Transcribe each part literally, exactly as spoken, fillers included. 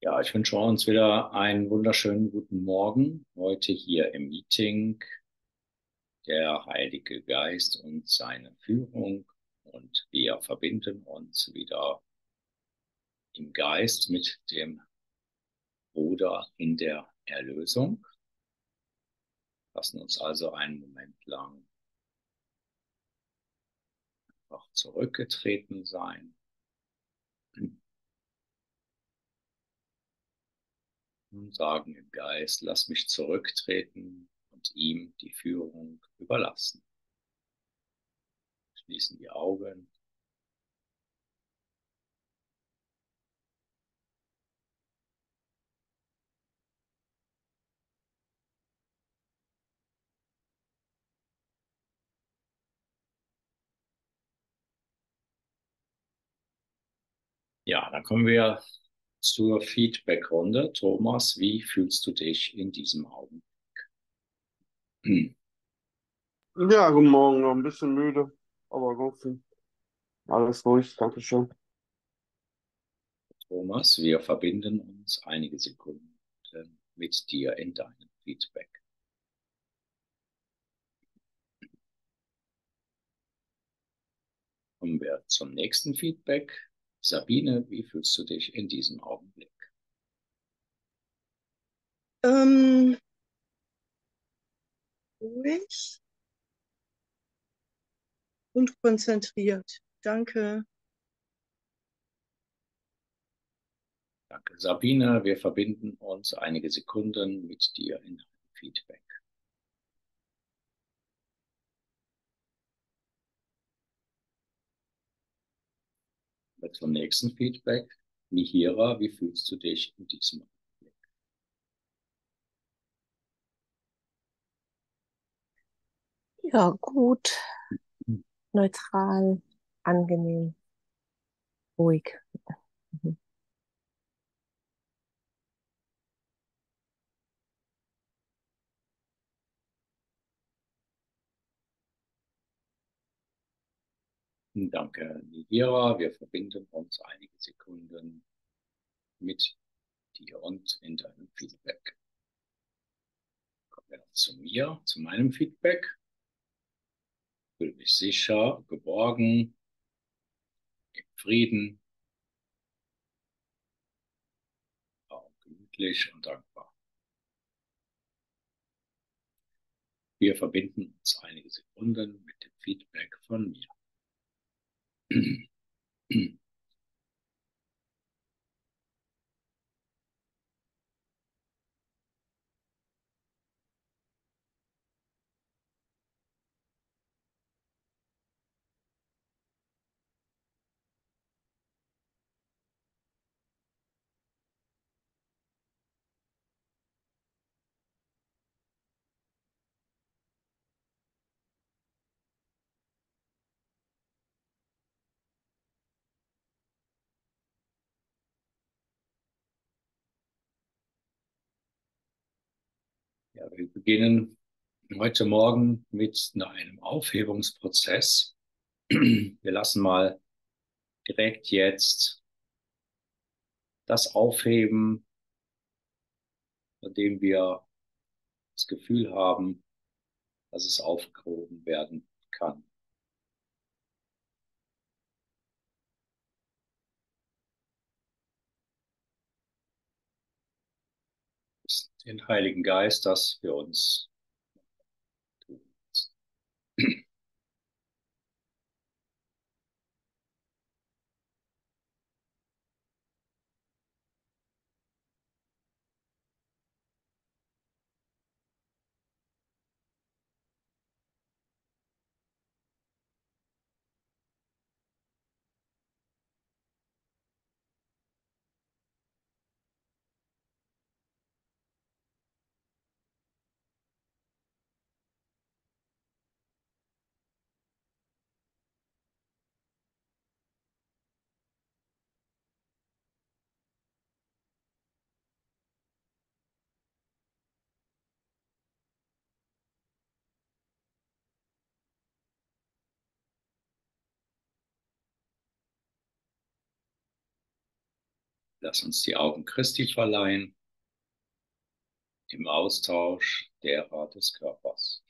Ja, ich wünsche uns wieder einen wunderschönen guten Morgen. Heute hier im Meeting der Heilige Geist und seine Führung. Und wir verbinden uns wieder im Geist mit dem Bruder in der Erlösung. Lassen uns also einen Moment lang einfach zurückgetreten sein und sagen im Geist, lass mich zurücktreten und ihm die Führung überlassen. Schließen die Augen. Ja, dann kommen wir zur Feedback-Runde. Thomas, wie fühlst du dich in diesem Augenblick? Ja, guten Morgen, noch ein bisschen müde, aber ansonsten alles ruhig, Dankeschön. Thomas, wir verbinden uns einige Sekunden mit dir in deinem Feedback. Kommen wir zum nächsten Feedback. Sabine, wie fühlst du dich in diesem Augenblick? Ähm, ruhig und konzentriert. Danke. Danke, Sabine. Wir verbinden uns einige Sekunden mit dir in deinem Feedback. Kommen wir zum nächsten Feedback. Mihira, wie fühlst du dich in diesem Augenblick? Ja, gut, neutral, angenehm, ruhig. Mhm. Danke, Nihira. Wir verbinden uns einige Sekunden mit dir und in deinem Feedback. Kommen wir noch zu mir, zu meinem Feedback. Ich fühle mich sicher, geborgen, im Frieden, auch gemütlich und dankbar. Wir verbinden uns einige Sekunden mit dem Feedback von mir. Ja, wir beginnen heute Morgen mit einem Aufhebungsprozess. Wir lassen mal direkt jetzt das aufheben, von dem wir das Gefühl haben, dass es aufgehoben werden kann. Den Heiligen Geist, dass wir uns tun. Lass uns die Augen Christi verleihen im Austausch derer des Körpers.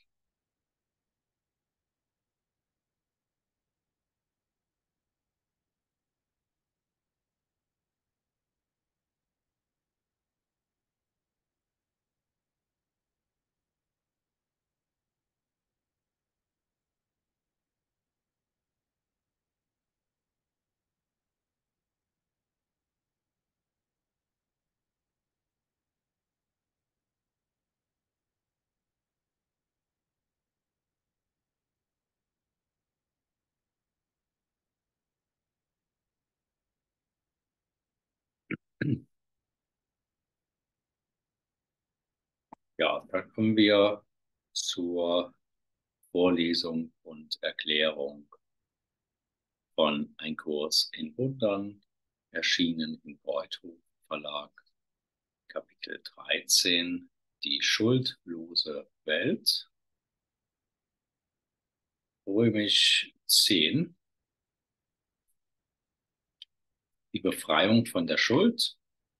Ja, dann kommen wir zur Vorlesung und Erklärung von Ein Kurs in Wundern, erschienen im Breuthof Verlag, Kapitel dreizehn, die schuldlose Welt, römisch zehn, die Befreiung von der Schuld,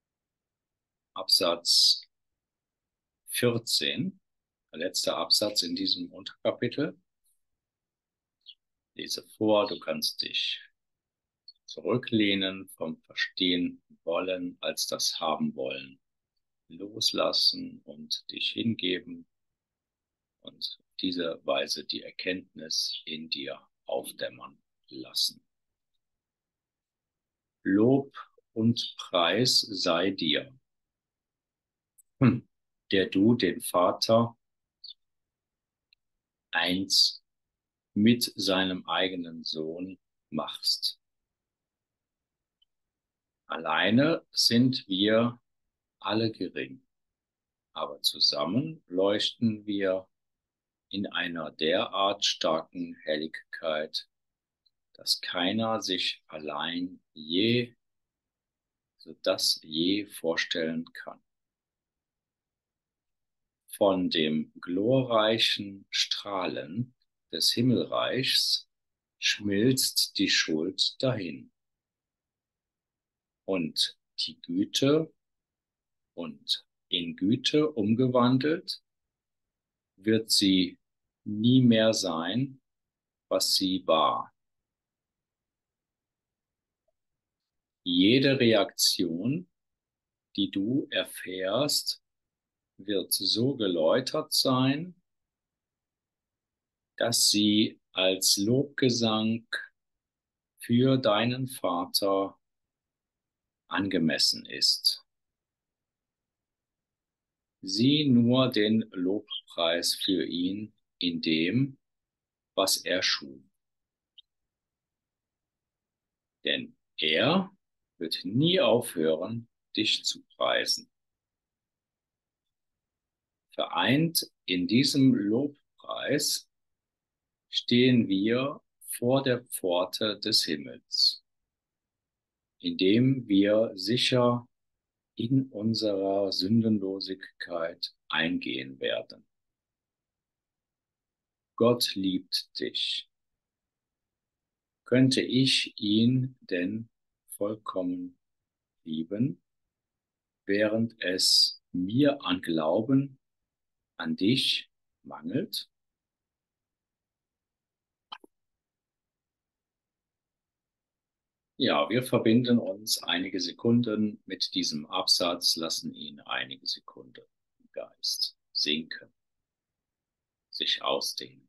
Absatz vierzehn, der letzte Absatz in diesem Unterkapitel. Lese vor, du kannst dich zurücklehnen vom Verstehen wollen als das Haben wollen, loslassen und dich hingeben und auf diese Weise die Erkenntnis in dir aufdämmern lassen. Lob und Preis sei dir, hm, der du den Vater eins mit seinem eigenen Sohn machst. Alleine sind wir alle gering, aber zusammen leuchten wir in einer derart starken Helligkeit, dass keiner sich allein je, so das je vorstellen kann. Von dem glorreichen Strahlen des Himmelreichs schmilzt die Schuld dahin. Und die Güte und in Güte umgewandelt wird sie nie mehr sein, was sie war. Jede Reaktion, die du erfährst, wird so geläutert sein, dass sie als Lobgesang für deinen Vater angemessen ist. Sieh nur den Lobpreis für ihn in dem, was er schuf. Denn er wird nie aufhören, dich zu preisen. Vereint in diesem Lobpreis stehen wir vor der Pforte des Himmels, indem wir sicher in unserer Sündenlosigkeit eingehen werden. Gott liebt dich. Könnte ich ihn denn vollkommen lieben, während es mir an Glauben an dich mangelt? Ja, wir verbinden uns einige Sekunden mit diesem Absatz, lassen ihn einige Sekunden im Geist sinken, sich ausdehnen.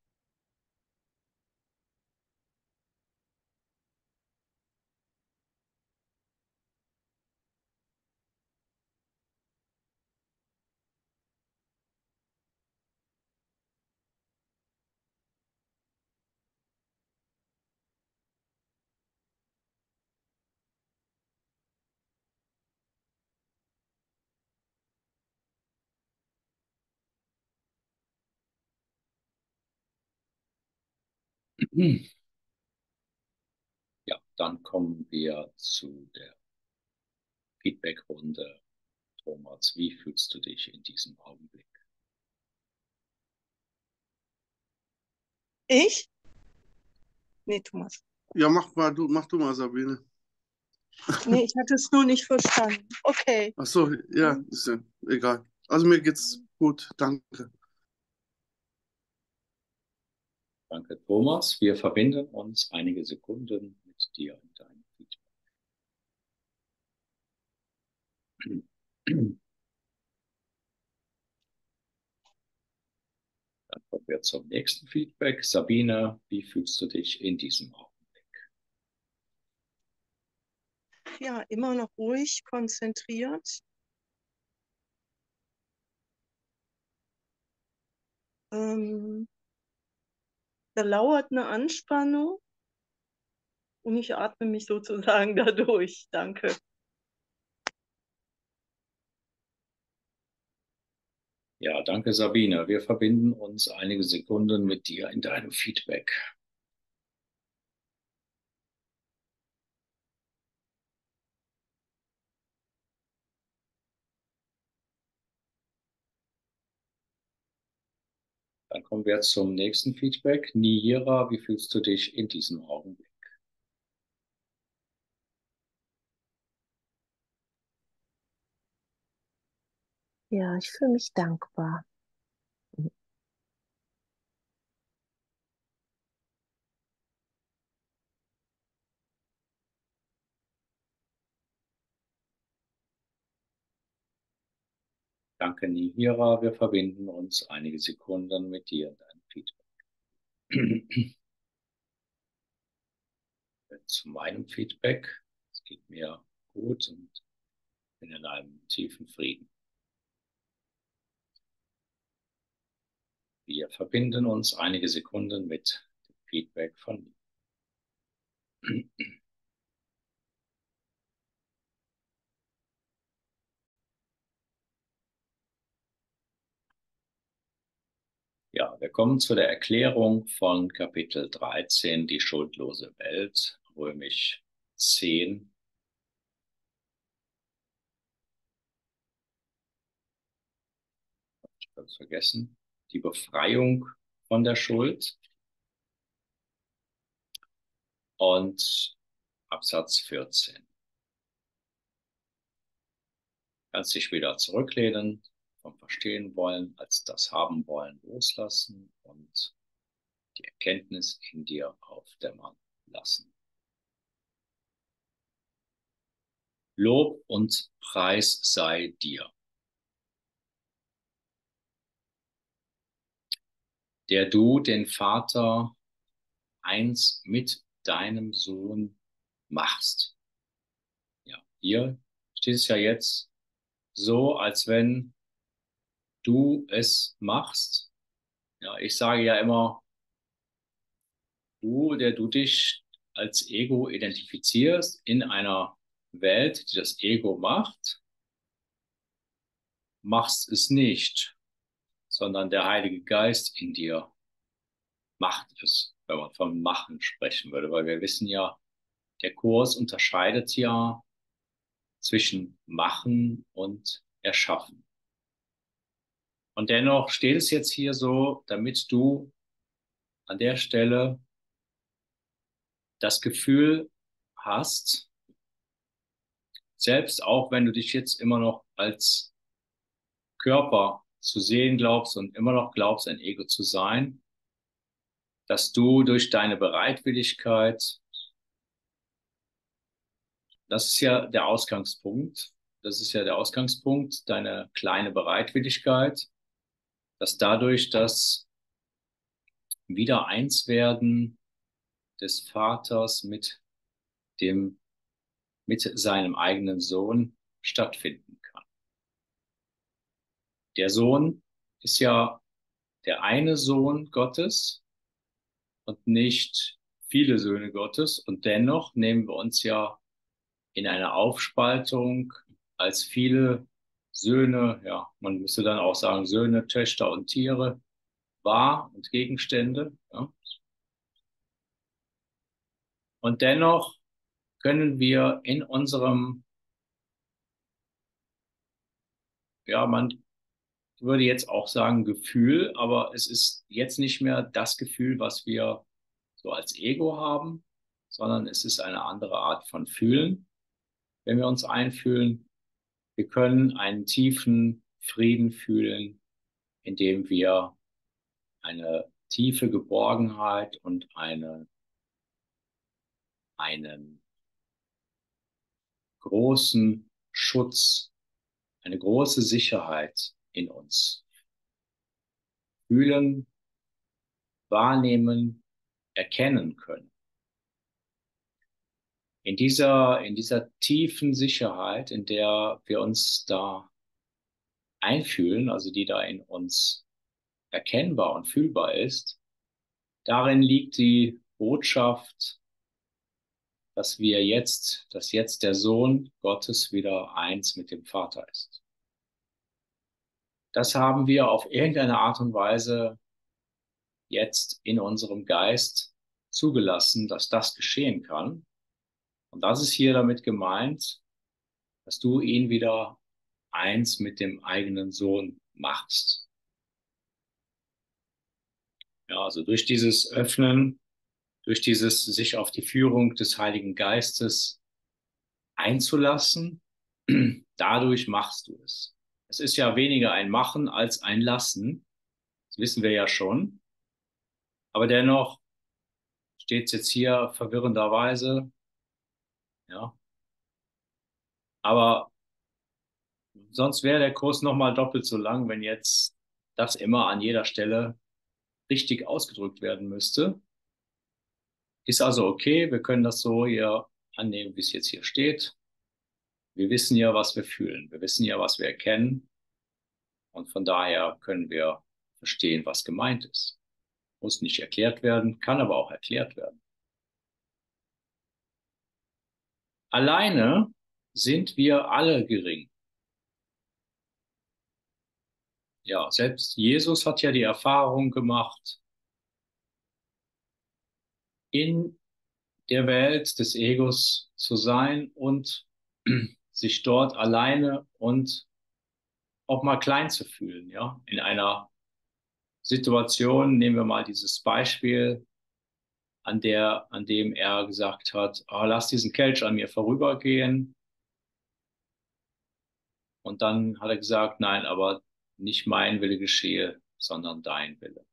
Ja, dann kommen wir zu der Feedbackrunde. Thomas, wie fühlst du dich in diesem Augenblick? Ich? Nee, Thomas. Ja, mach mal du, mach du mal, Sabine. Nee, ich hatte es nur nicht verstanden. Okay. Ach so, ja, ist ja egal. Also mir geht's gut, danke. Danke, Thomas. Wir verbinden uns einige Sekunden mit dir und deinem Feedback. Dann kommen wir zum nächsten Feedback. Sabine, wie fühlst du dich in diesem Augenblick? Ja, immer noch ruhig, konzentriert. Ähm, da lauert eine Anspannung und ich atme mich sozusagen dadurch. Danke. Ja, danke, Sabine. Wir verbinden uns einige Sekunden mit dir in deinem Feedback. Dann kommen wir zum nächsten Feedback. Nihira, wie fühlst du dich in diesem Augenblick? Ja, ich fühle mich dankbar. Danke, Nihira. Wir verbinden uns einige Sekunden mit dir in deinem Feedback. Zu meinem Feedback. Es geht mir gut und bin in einem tiefen Frieden. Wir verbinden uns einige Sekunden mit dem Feedback von mir. Ja, wir kommen zu der Erklärung von Kapitel dreizehn, die schuldlose Welt, römisch zehn. Ich habe es vergessen. Die Befreiung von der Schuld. Und Absatz vierzehn. Kannst dich wieder zurücklehnen, vom Verstehen wollen, als das Haben wollen loslassen und die Erkenntnis in dir aufdämmern lassen. Lob und Preis sei dir, der du den Vater eins mit deinem Sohn machst. Ja, hier steht es ja jetzt so, als wenn du es machst. Ja, ich sage ja immer, du, der du dich als Ego identifizierst in einer Welt, die das Ego macht, machst es nicht, sondern der Heilige Geist in dir macht es, wenn man vom Machen sprechen würde, weil wir wissen ja, der Kurs unterscheidet ja zwischen Machen und Erschaffen. Und dennoch steht es jetzt hier so, damit du an der Stelle das Gefühl hast, selbst auch wenn du dich jetzt immer noch als Körper zu sehen glaubst und immer noch glaubst, ein Ego zu sein, dass du durch deine Bereitwilligkeit, das ist ja der Ausgangspunkt, das ist ja der Ausgangspunkt, deine kleine Bereitwilligkeit, dass dadurch das Wiedereinswerden des Vaters mit dem, mit seinem eigenen Sohn stattfinden kann. Der Sohn ist ja der eine Sohn Gottes und nicht viele Söhne Gottes. Und dennoch nehmen wir uns ja in einer Aufspaltung als viele Söhne, ja, man müsste dann auch sagen Söhne, Töchter und Tiere wahr und Gegenstände. Ja. Und dennoch können wir in unserem, ja, man würde jetzt auch sagen Gefühl, aber es ist jetzt nicht mehr das Gefühl, was wir so als Ego haben, sondern es ist eine andere Art von Fühlen. wenn wir uns einfühlen. Wir können einen tiefen Frieden fühlen, indem wir eine tiefe Geborgenheit und eine, einen großen Schutz, eine große Sicherheit in uns fühlen, wahrnehmen, erkennen können. In dieser, in dieser tiefen Sicherheit, in der wir uns da einfühlen, also die da in uns erkennbar und fühlbar ist, darin liegt die Botschaft, dass wir jetzt, dass jetzt der Sohn Gottes wieder eins mit dem Vater ist. Das haben wir auf irgendeine Art und Weise jetzt in unserem Geist zugelassen, dass das geschehen kann. Und das ist hier damit gemeint, dass du ihn wieder eins mit dem eigenen Sohn machst. Ja, also durch dieses Öffnen, durch dieses sich auf die Führung des Heiligen Geistes einzulassen, dadurch machst du es. Es ist ja weniger ein Machen als ein Lassen. Das wissen wir ja schon. Aber dennoch steht es jetzt hier verwirrenderweise, ja. Aber sonst wäre der Kurs nochmal doppelt so lang, wenn jetzt das immer an jeder Stelle richtig ausgedrückt werden müsste. Ist also okay, wir können das so hier annehmen, wie es jetzt hier steht. Wir wissen ja, was wir fühlen. Wir wissen ja, was wir erkennen. Und von daher können wir verstehen, was gemeint ist. Muss nicht erklärt werden, kann aber auch erklärt werden. Alleine sind wir alle gering. Ja, selbst Jesus hat ja die Erfahrung gemacht, in der Welt des Egos zu sein und sich dort alleine und auch mal klein zu fühlen, ja, in einer Situation, nehmen wir mal dieses Beispiel, an der, an dem er gesagt hat, oh, lass diesen Kelch an mir vorübergehen. Und dann hat er gesagt, nein, aber nicht mein Wille geschehe, sondern dein Wille.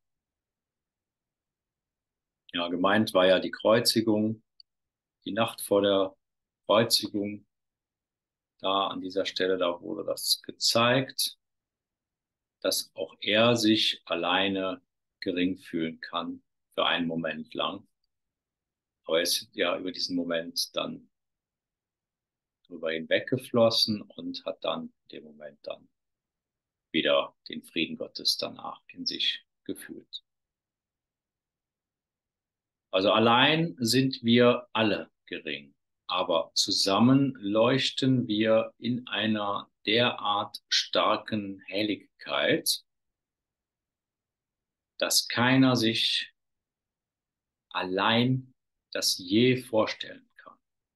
Ja, gemeint war ja die Kreuzigung, die Nacht vor der Kreuzigung. Da an dieser Stelle, da wurde das gezeigt, dass auch er sich alleine gering fühlen kann für einen Moment lang. Aber er ist ja über diesen Moment dann drüber hinweggeflossen und hat dann in dem Moment dann wieder den Frieden Gottes danach in sich gefühlt. Also allein sind wir alle gering, aber zusammen leuchten wir in einer derart starken Helligkeit, dass keiner sich allein das je vorstellen kann.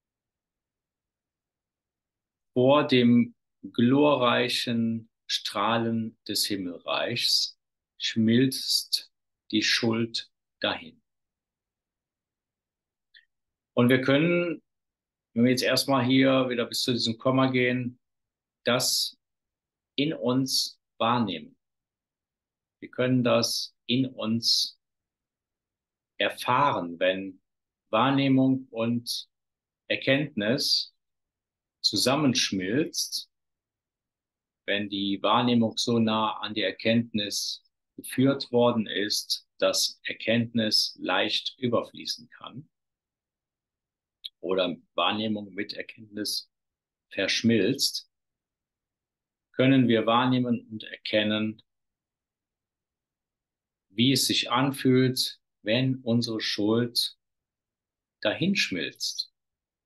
Vor dem glorreichen Strahlen des Himmelreichs schmilzt die Schuld dahin. Und wir können, wenn wir jetzt erstmal hier wieder bis zu diesem Komma gehen, das in uns wahrnehmen. Wir können das in uns erfahren, wenn Wahrnehmung und Erkenntnis zusammenschmilzt, wenn die Wahrnehmung so nah an die Erkenntnis geführt worden ist, dass Erkenntnis leicht überfließen kann oder Wahrnehmung mit Erkenntnis verschmilzt, können wir wahrnehmen und erkennen, wie es sich anfühlt, wenn unsere Schuld dahinschmilzt.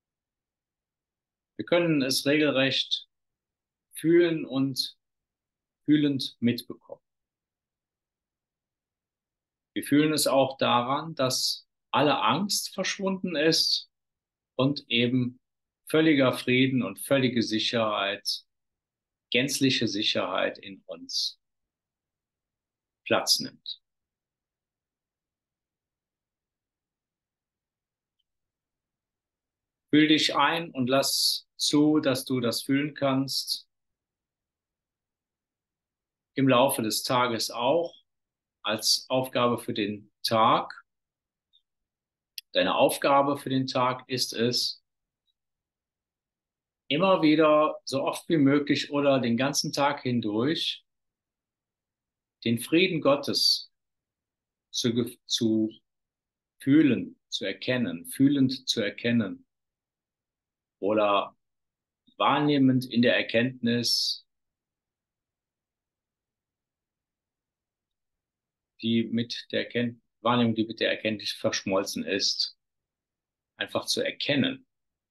Wir können es regelrecht fühlen und fühlend mitbekommen. Wir fühlen es auch daran, dass alle Angst verschwunden ist und eben völliger Frieden und völlige Sicherheit, gänzliche Sicherheit in uns Platz nimmt. Fühl dich ein und lass zu, dass du das fühlen kannst. Im Laufe des Tages auch als Aufgabe für den Tag. Deine Aufgabe für den Tag ist es, immer wieder so oft wie möglich oder den ganzen Tag hindurch den Frieden Gottes zu, zu fühlen, zu erkennen, fühlend zu erkennen oder wahrnehmend in der Erkenntnis, die mit der Erkenntnis, Wahrnehmung, die mit der Erkenntnis verschmolzen ist, einfach zu erkennen.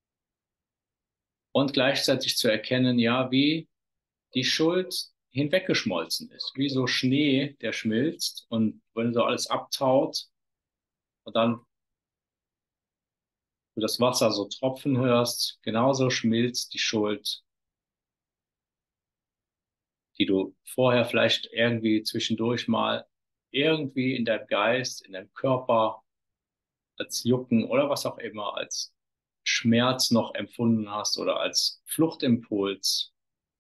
Und gleichzeitig zu erkennen, ja, wie die Schuld hinweggeschmolzen ist. Wie so Schnee, der schmilzt und wenn so alles abtaut und dann du das Wasser so tropfen hörst, genauso schmilzt die Schuld, die du vorher vielleicht irgendwie zwischendurch mal irgendwie in deinem Geist, in deinem Körper als Jucken oder was auch immer, als Schmerz noch empfunden hast oder als Fluchtimpuls.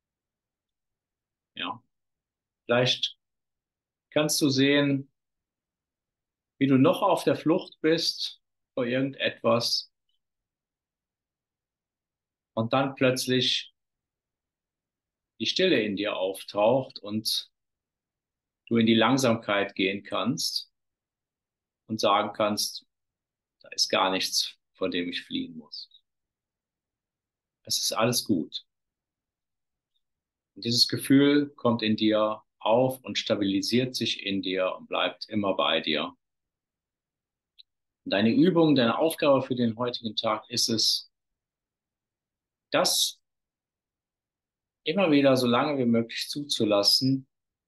Ja, vielleicht kannst du sehen, wie du noch auf der Flucht bist vor irgendetwas und dann plötzlich die Stille in dir auftaucht und du in die Langsamkeit gehen kannst und sagen kannst, da ist gar nichts, vor dem ich fliehen muss. Es ist alles gut. Und dieses Gefühl kommt in dir auf und stabilisiert sich in dir und bleibt immer bei dir. Und deine Übung, deine Aufgabe für den heutigen Tag ist es, das immer wieder so lange wie möglich zuzulassen,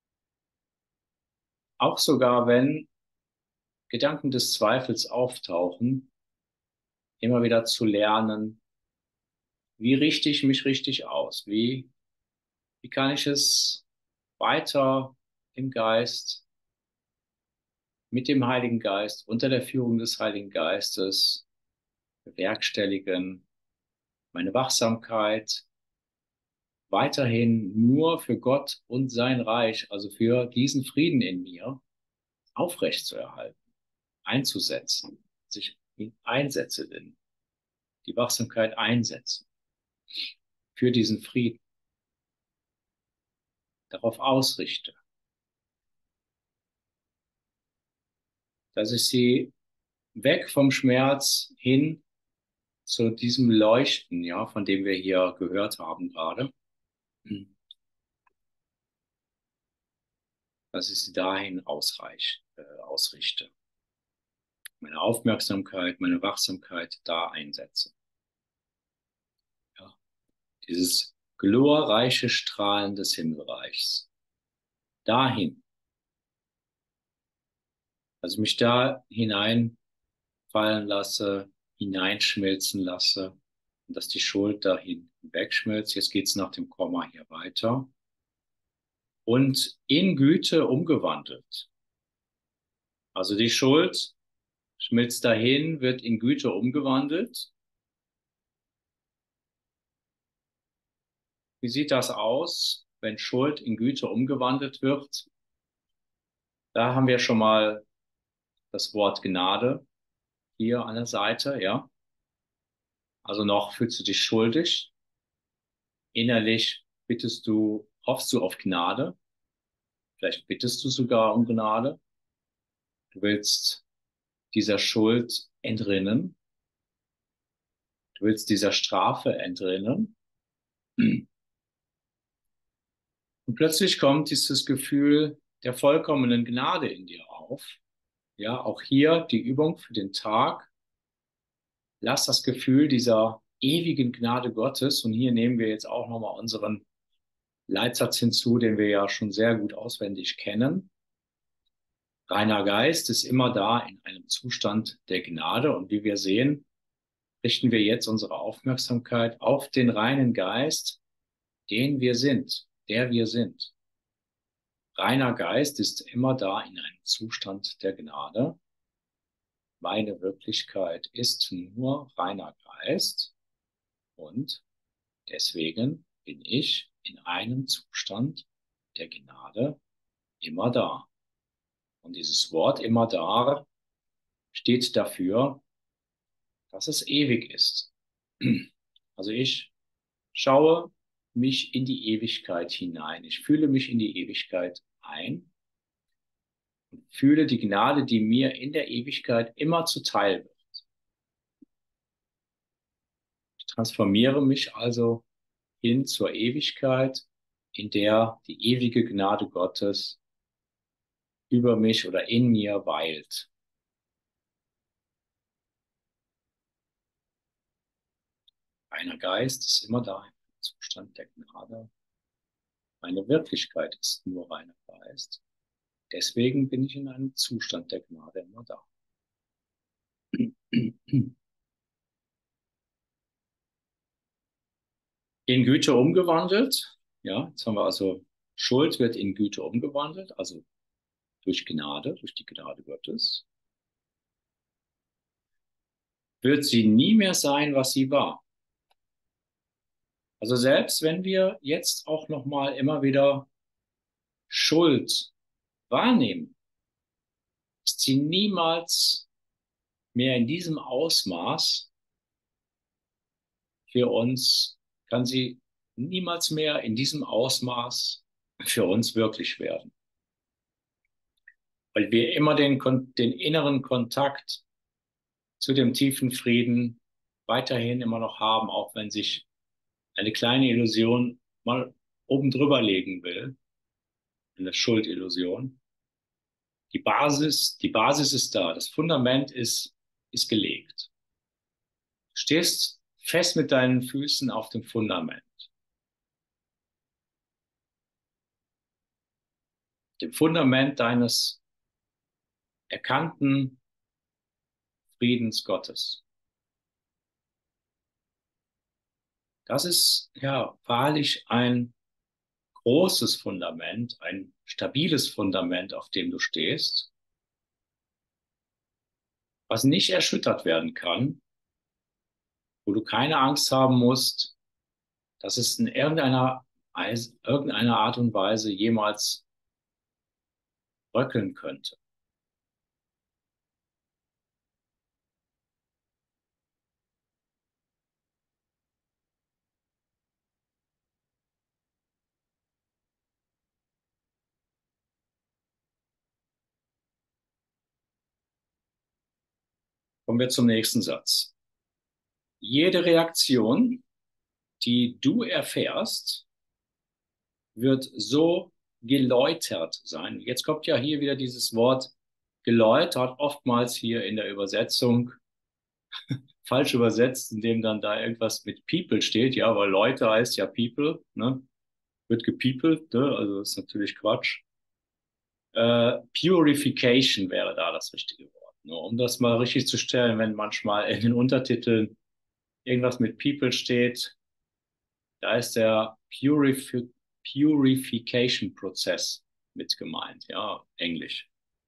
auch sogar wenn Gedanken des Zweifels auftauchen, immer wieder zu lernen, wie richte ich mich richtig aus? Wie, wie kann ich es weiter im Geist, mit dem Heiligen Geist, unter der Führung des Heiligen Geistes bewerkstelligen, meine Wachsamkeit weiterhin nur für Gott und sein Reich, also für diesen Frieden in mir, aufrechtzuerhalten, einzusetzen, sich einsetze denn, die Wachsamkeit einsetzen für diesen Frieden, darauf ausrichte, dass ich sie weg vom Schmerz hin zu diesem Leuchten, ja, von dem wir hier gehört haben gerade, dass ich sie dahin ausreich, äh, ausrichte. Meine Aufmerksamkeit, meine Wachsamkeit da einsetze. Ja, dieses glorreiche Strahlen des Himmelreichs. Dahin. Also mich da hineinfallen lasse, hineinschmelzen lasse und dass die Schuld dahin wegschmilzt. Jetzt geht's nach dem Komma hier weiter. Und in Güte umgewandelt. Also die Schuld schmilzt dahin, wird in Güte umgewandelt. Wie sieht das aus, wenn Schuld in Güte umgewandelt wird? Da haben wir schon mal das Wort Gnade hier an der Seite, ja. Also noch fühlst du dich schuldig. Innerlich bittest du, hoffst du auf Gnade. Vielleicht bittest du sogar um Gnade. Du willst dieser Schuld entrinnen. Du willst dieser Strafe entrinnen. Und plötzlich kommt dieses Gefühl der vollkommenen Gnade in dir auf. Ja, auch hier die Übung für den Tag. Lass das Gefühl dieser ewigen Gnade Gottes, und hier nehmen wir jetzt auch nochmal unseren Leitsatz hinzu, den wir ja schon sehr gut auswendig kennen. Reiner Geist ist immer da in einem Zustand der Gnade, und wie wir sehen, richten wir jetzt unsere Aufmerksamkeit auf den reinen Geist, den wir sind, der wir sind. Reiner Geist ist immer da in einem Zustand der Gnade. Meine Wirklichkeit ist nur reiner Geist. Und deswegen bin ich in einem Zustand der Gnade immer da. Und dieses Wort immer da steht dafür, dass es ewig ist. Also ich schaue mich in die Ewigkeit hinein. Ich fühle mich in die Ewigkeit ein und fühle die Gnade, die mir in der Ewigkeit immer zuteil wird. Ich transformiere mich also hin zur Ewigkeit, in der die ewige Gnade Gottes über mich oder in mir weilt. Reiner Geist ist immer da im Zustand der Gnade. Meine Wirklichkeit ist nur reiner Geist. Deswegen bin ich in einem Zustand der Gnade immer da. In Güte umgewandelt. Ja, jetzt haben wir also, Schuld wird in Güte umgewandelt, also durch Gnade, durch die Gnade Gottes. Wird sie nie mehr sein, was sie war. Also selbst wenn wir jetzt auch noch mal immer wieder Schuld wahrnehmen, ist sie niemals mehr in diesem Ausmaß für uns, kann sie niemals mehr in diesem Ausmaß für uns wirklich werden. Weil wir immer den, den inneren Kontakt zu dem tiefen Frieden weiterhin immer noch haben, auch wenn sich eine kleine Illusion mal oben drüber legen will, eine Schuldillusion. Die Basis, die Basis ist da, das Fundament ist, ist gelegt. Du stehst fest mit deinen Füßen auf dem Fundament. Dem Fundament deines erkannten Friedens Gottes. Das ist ja wahrlich ein großes Fundament, ein stabiles Fundament, auf dem du stehst, was nicht erschüttert werden kann, wo du keine Angst haben musst, dass es in irgendeiner, irgendeiner Art und Weise jemals bröckeln könnte. Kommen wir zum nächsten Satz. Jede Reaktion, die du erfährst, wird so geläutert sein. Jetzt kommt ja hier wieder dieses Wort geläutert, oftmals hier in der Übersetzung falsch übersetzt, indem dann da irgendwas mit People steht. Ja, weil Leute heißt ja People, ne? Wird gepiepelt, ne? Also das ist natürlich Quatsch. Äh, Purification wäre da das richtige Wort. Ne? Um das mal richtig zu stellen, wenn manchmal in den Untertiteln irgendwas mit People steht, da ist der Purif Purification-Prozess mit gemeint, ja, Englisch.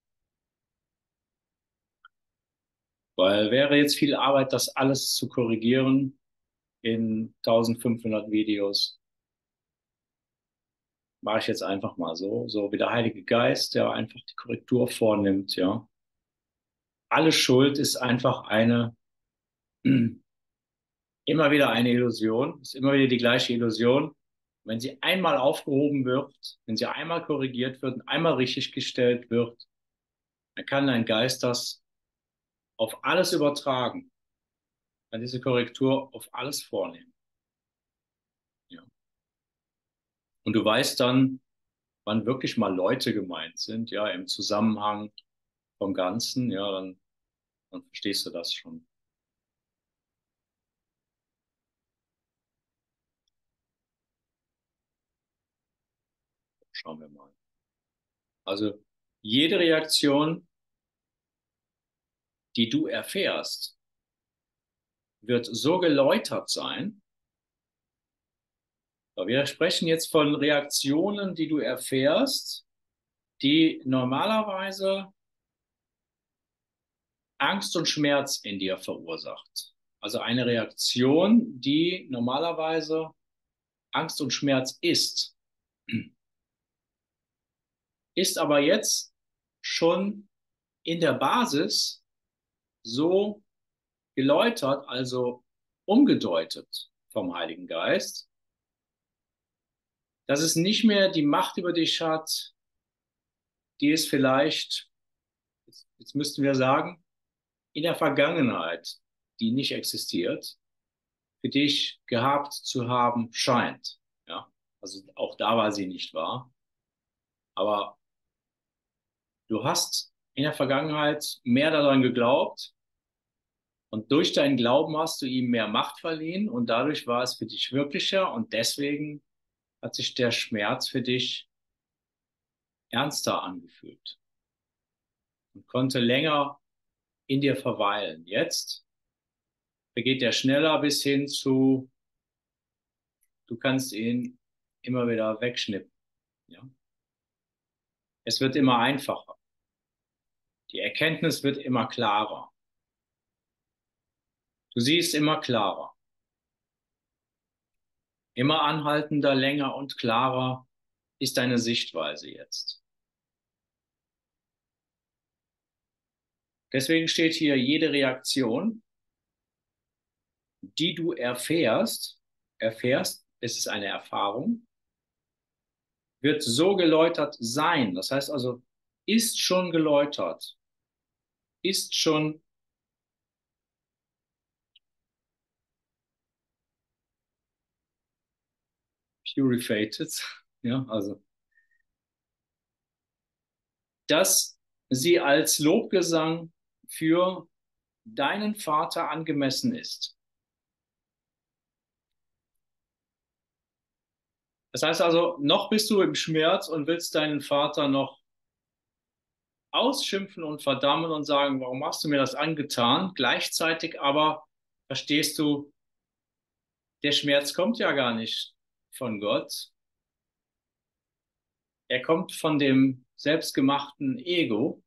Weil wäre jetzt viel Arbeit, das alles zu korrigieren in eintausendfünfhundert Videos. Mache ich jetzt einfach mal so, so wie der Heilige Geist, der einfach die Korrektur vornimmt, ja. Alle Schuld ist einfach eine, immer wieder eine Illusion, ist immer wieder die gleiche Illusion. Wenn sie einmal aufgehoben wird, wenn sie einmal korrigiert wird und einmal richtig gestellt wird, dann kann dein Geist das auf alles übertragen, kann diese Korrektur auf alles vornehmen. Ja. Und du weißt dann, wann wirklich mal Leute gemeint sind, ja, im Zusammenhang vom Ganzen, ja, dann, dann verstehst du das schon. Schauen wir mal. Also jede Reaktion, die du erfährst, wird so geläutert sein. Wir sprechen jetzt von Reaktionen, die du erfährst, die normalerweise Angst und Schmerz in dir verursacht. Also eine Reaktion, die normalerweise Angst und Schmerz ist, ist aber jetzt schon in der Basis so geläutert, also umgedeutet vom Heiligen Geist, dass es nicht mehr die Macht über dich hat, die es vielleicht, jetzt, jetzt müssten wir sagen, in der Vergangenheit, die nicht existiert, für dich gehabt zu haben scheint. Ja, also auch da war sie nicht wahr. Aber du hast in der Vergangenheit mehr daran geglaubt und durch deinen Glauben hast du ihm mehr Macht verliehen und dadurch war es für dich wirklicher und deswegen hat sich der Schmerz für dich ernster angefühlt und konnte länger in dir verweilen. Jetzt vergeht er schneller bis hin zu, du kannst ihn immer wieder wegschnippen. Ja? Es wird immer einfacher. Die Erkenntnis wird immer klarer. Du siehst immer klarer. Immer anhaltender, länger und klarer ist deine Sichtweise jetzt. Deswegen steht hier, jede Reaktion, die du erfährst, erfährst, es ist eine Erfahrung, wird so geläutert sein. Das heißt also, ist schon geläutert, ist schon purified, ja, also, dass sie als Lobgesang für deinen Vater angemessen ist. Das heißt also, noch bist du im Schmerz und willst deinen Vater noch ausschimpfen und verdammen und sagen, warum hast du mir das angetan? Gleichzeitig aber verstehst du, der Schmerz kommt ja gar nicht von Gott. Er kommt von dem selbstgemachten Ego.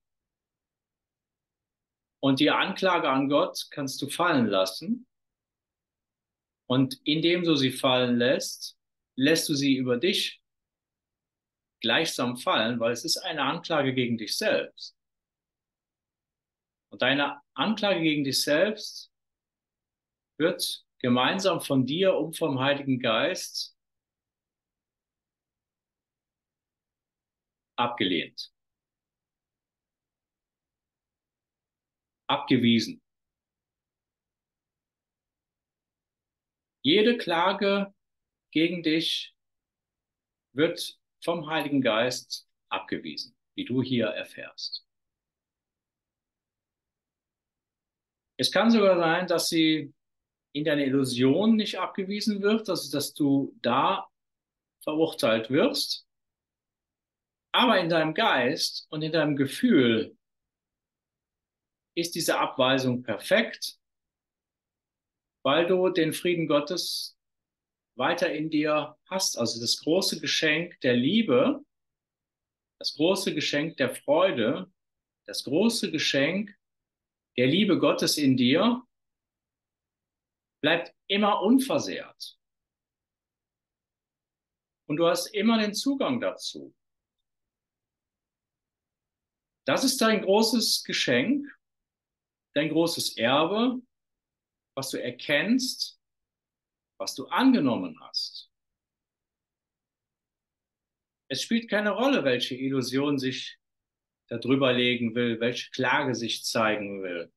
Und die Anklage an Gott kannst du fallen lassen. Und indem du sie fallen lässt, lässt du sie über dich gleichsam fallen, weil es ist eine Anklage gegen dich selbst. Und deine Anklage gegen dich selbst wird gemeinsam von dir und vom Heiligen Geist abgelehnt, abgewiesen. Jede Klage gegen dich wird vom Heiligen Geist abgewiesen, wie du hier erfährst. Es kann sogar sein, dass sie in deiner Illusion nicht abgewiesen wird, also dass du da verurteilt wirst, aber in deinem Geist und in deinem Gefühl ist diese Abweisung perfekt, weil du den Frieden Gottes weiter in dir hast. Also das große Geschenk der Liebe, das große Geschenk der Freude, das große Geschenk der Liebe Gottes in dir bleibt immer unversehrt. Und du hast immer den Zugang dazu. Das ist dein großes Geschenk, dein großes Erbe, was du erkennst, was du angenommen hast. Es spielt keine Rolle, welche Illusion sich darüber legen will, welche Klage sich zeigen will.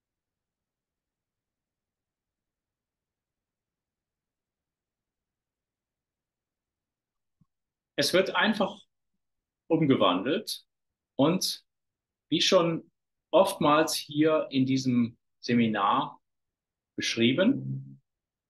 Es wird einfach umgewandelt und wie schon oftmals hier in diesem Seminar beschrieben,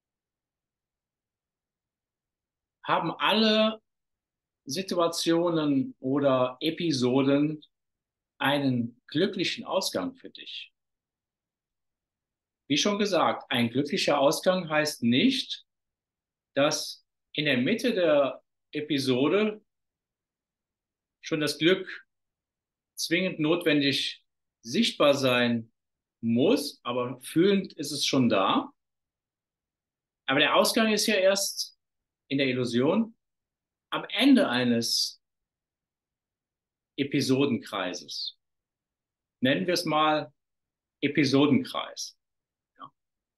haben alle Situationen oder Episoden einen glücklichen Ausgang für dich. Wie schon gesagt, ein glücklicher Ausgang heißt nicht, dass in der Mitte der Episode schon das Glück zwingend notwendig sichtbar sein muss, aber fühlend ist es schon da. Aber der Ausgang ist ja erst in der Illusion am Ende eines Episodenkreises. Nennen wir es mal Episodenkreis. Ja.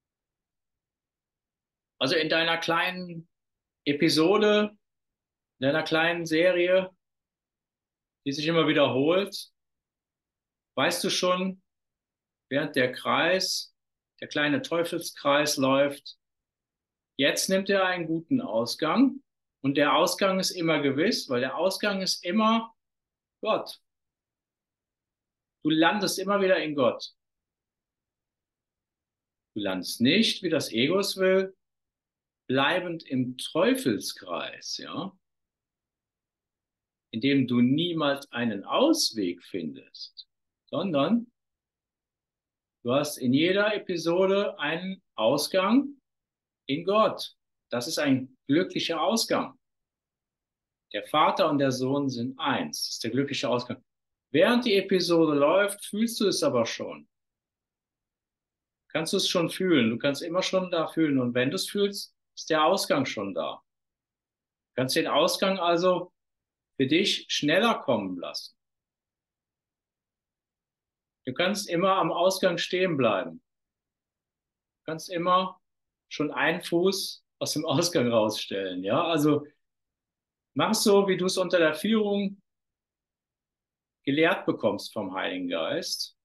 Also in deiner kleinen Episode, in deiner kleinen Serie, die sich immer wiederholt, weißt du schon, während der Kreis, der kleine Teufelskreis läuft, jetzt nimmt er einen guten Ausgang und der Ausgang ist immer gewiss, weil der Ausgang ist immer Gott. Du landest immer wieder in Gott. Du landest nicht, wie das Ego es will, bleibend im Teufelskreis, ja, in dem du niemals einen Ausweg findest, sondern du hast in jeder Episode einen Ausgang in Gott. Das ist ein glücklicher Ausgang. Der Vater und der Sohn sind eins. Das ist der glückliche Ausgang. Während die Episode läuft, fühlst du es aber schon. Kannst du es schon fühlen. Du kannst immer schon da fühlen. Und wenn du es fühlst, ist der Ausgang schon da. Du kannst den Ausgang also für dich schneller kommen lassen. Du kannst immer am Ausgang stehen bleiben. Du kannst immer schon einen Fuß aus dem Ausgang rausstellen. Ja, also mach so, wie du es unter der Führung gelehrt bekommst vom Heiligen Geist.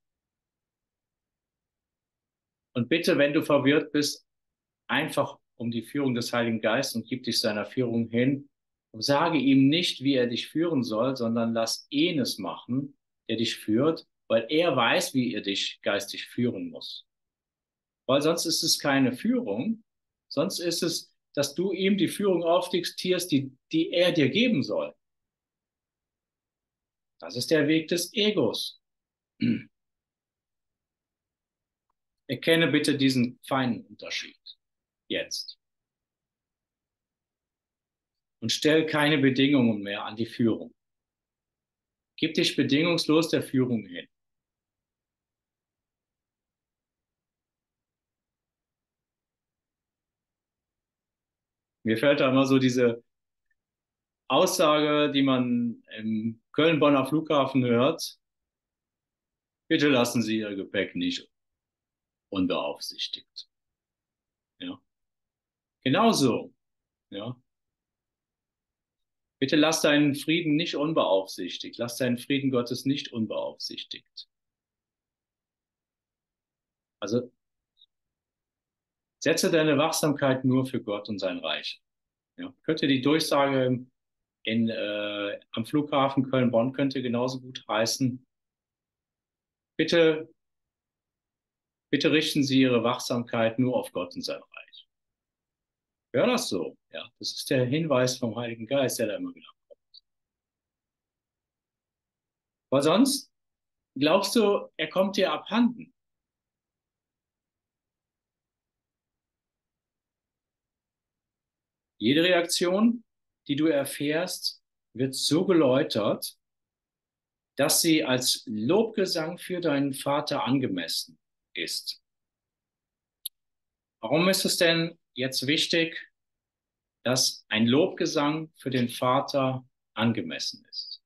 Und bitte, wenn du verwirrt bist, einfach um die Führung des Heiligen Geistes und gib dich seiner Führung hin. Und sage ihm nicht, wie er dich führen soll, sondern lass ihn es machen, der dich führt, weil er weiß, wie er dich geistig führen muss. Weil sonst ist es keine Führung, sonst ist es, dass du ihm die Führung aufdiktierst, die, die er dir geben soll. Das ist der Weg des Egos. Erkenne bitte diesen feinen Unterschied jetzt. Und stell keine Bedingungen mehr an die Führung. Gib dich bedingungslos der Führung hin. Mir fällt da immer so diese Aussage, die man im Köln-Bonner Flughafen hört. Bitte lassen Sie Ihr Gepäck nicht unbeaufsichtigt. Ja. Genauso. Ja. Bitte lass deinen Frieden nicht unbeaufsichtigt. Lass deinen Frieden Gottes nicht unbeaufsichtigt. Also setze deine Wachsamkeit nur für Gott und sein Reich. Ja. Könnte die Durchsage in, äh, am Flughafen Köln-Bonn könnte genauso gut heißen. Bitte, bitte richten Sie Ihre Wachsamkeit nur auf Gott und sein Reich. Hör das so. Ja, das ist der Hinweis vom Heiligen Geist, der da immer wieder kommt. Weil sonst glaubst du, er kommt dir abhanden. Jede Reaktion, die du erfährst, wird so geläutert, dass sie als Lobgesang für deinen Vater angemessen ist. Warum ist es denn jetzt wichtig, dass ein Lobgesang für den Vater angemessen ist?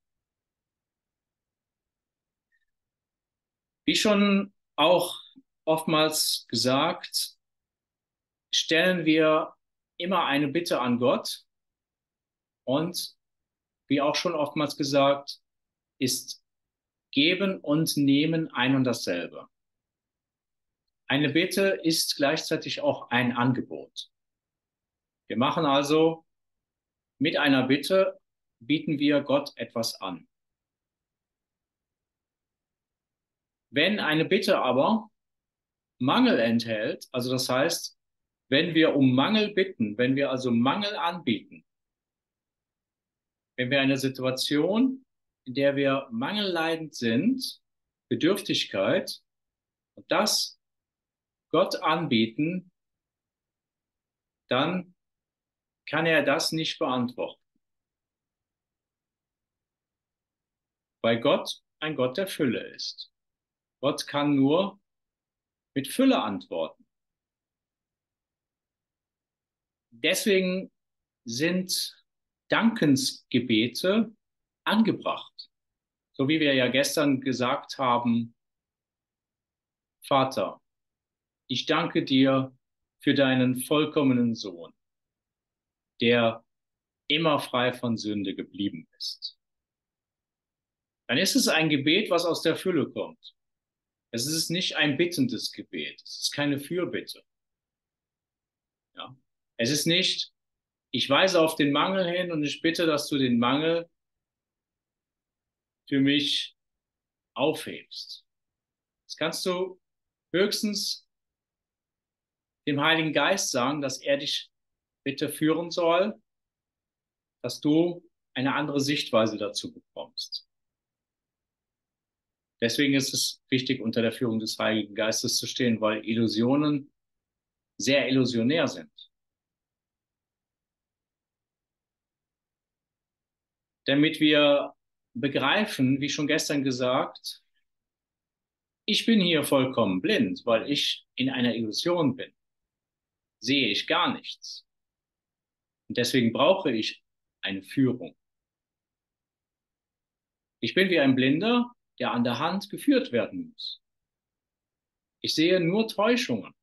Wie schon auch oftmals gesagt, stellen wir immer eine Bitte an Gott und wie auch schon oftmals gesagt, ist Geben und Nehmen ein und dasselbe. Eine Bitte ist gleichzeitig auch ein Angebot. Wir machen also mit einer Bitte, bieten wir Gott etwas an. Wenn eine Bitte aber Mangel enthält, also das heißt, wenn wir um Mangel bitten, wenn wir also Mangel anbieten, wenn wir eine Situation, in der wir mangelleidend sind, Bedürftigkeit, und das Gott anbieten, dann kann er das nicht beantworten. Weil Gott ein Gott der Fülle ist. Gott kann nur mit Fülle antworten. deswegen sind Dankensgebete angebracht. So wie wir ja gestern gesagt haben, Vater, ich danke dir für deinen vollkommenen Sohn, der immer frei von Sünde geblieben ist. Dann ist es ein Gebet, was aus der Fülle kommt. Es ist nicht ein bittendes Gebet. Es ist keine Fürbitte. Ja. Es ist nicht, ich weise auf den Mangel hin und ich bitte, dass du den Mangel für mich aufhebst. Das kannst du höchstens dem Heiligen Geist sagen, dass er dich bitte führen soll, dass du eine andere Sichtweise dazu bekommst. Deswegen ist es wichtig, unter der Führung des Heiligen Geistes zu stehen, weil Illusionen sehr illusionär sind. Damit wir begreifen, wie schon gestern gesagt, ich bin hier vollkommen blind, weil ich in einer Illusion bin. Sehe ich gar nichts. Und deswegen brauche ich eine Führung. Ich bin wie ein Blinder, der an der Hand geführt werden muss. Ich sehe nur Täuschungen.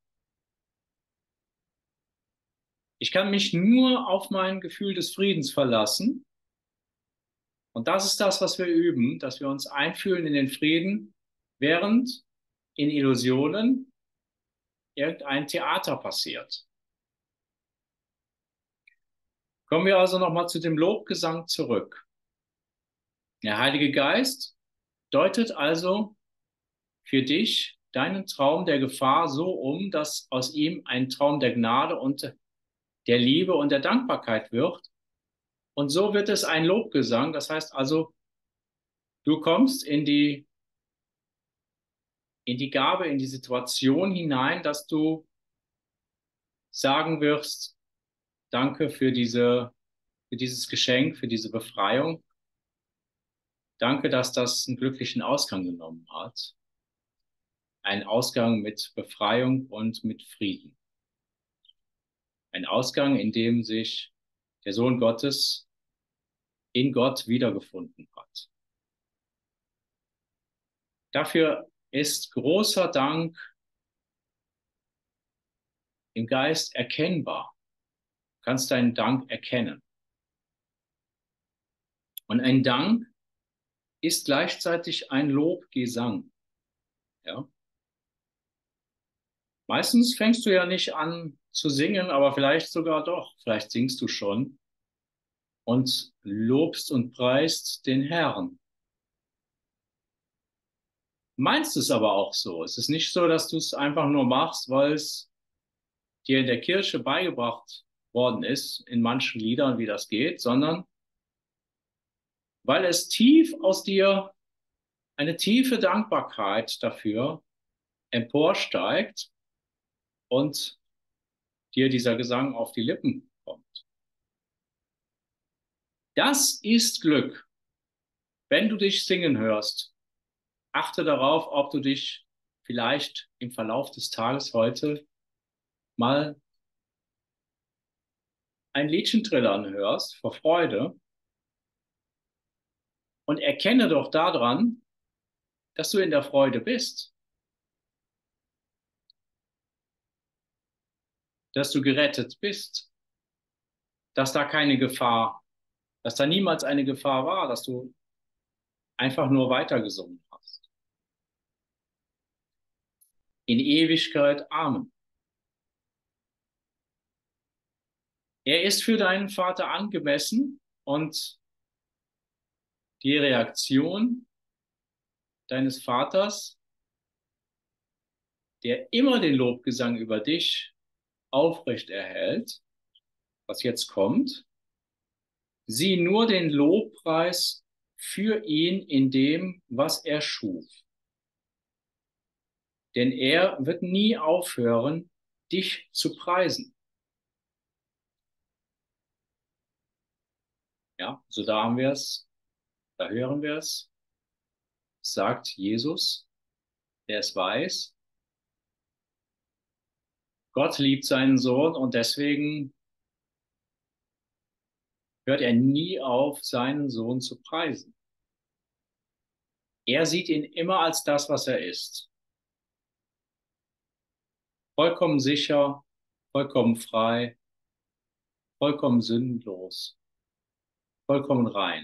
Ich kann mich nur auf mein Gefühl des Friedens verlassen. Und das ist das, was wir üben, dass wir uns einfühlen in den Frieden, während in Illusionen irgendein Theater passiert. Kommen wir also nochmal zu dem Lobgesang zurück. Der Heilige Geist deutet also für dich deinen Traum der Gefahr so um, dass aus ihm ein Traum der Gnade und der Liebe und der Dankbarkeit wird. Und so wird es ein Lobgesang. Das heißt also, du kommst in die, in die Gabe, in die Situation hinein, dass du sagen wirst, danke für diese, für dieses Geschenk, für diese Befreiung. Danke, dass das einen glücklichen Ausgang genommen hat. Ein Ausgang mit Befreiung und mit Frieden. Ein Ausgang, in dem sich der Sohn Gottes in Gott wiedergefunden hat. Dafür ist großer Dank im Geist erkennbar. Du kannst deinen Dank erkennen. Und ein Dank ist gleichzeitig ein Lobgesang. Ja? Meistens fängst du ja nicht an zu singen, aber vielleicht sogar doch. Vielleicht singst du schon und lobst und preist den Herrn. Meinst es aber auch so. Es ist nicht so, dass du es einfach nur machst, weil es dir in der Kirche beigebracht worden ist, in manchen Liedern, wie das geht, sondern weil es tief aus dir eine tiefe Dankbarkeit dafür emporsteigt und dir dieser Gesang auf die Lippen kommt. Das ist Glück. Wenn du dich singen hörst, achte darauf, ob du dich vielleicht im Verlauf des Tages heute mal ein Liedchen trillern hörst vor Freude und erkenne doch daran, dass du in der Freude bist, dass du gerettet bist, dass da keine Gefahr, dass da niemals eine Gefahr war, dass du einfach nur weitergesungen hast. In Ewigkeit, Amen. Er ist für deinen Vater angemessen und die Reaktion deines Vaters, der immer den Lobgesang über dich aufrecht erhält, was jetzt kommt, sieh nur den Lobpreis für ihn in dem, was er schuf. Denn er wird nie aufhören, dich zu preisen. Ja, so da haben wir es, da hören wir es, sagt Jesus, der es weiß. Gott liebt seinen Sohn und deswegen hört er nie auf, seinen Sohn zu preisen. Er sieht ihn immer als das, was er ist. Vollkommen sicher, vollkommen frei, vollkommen sündenlos, vollkommen rein.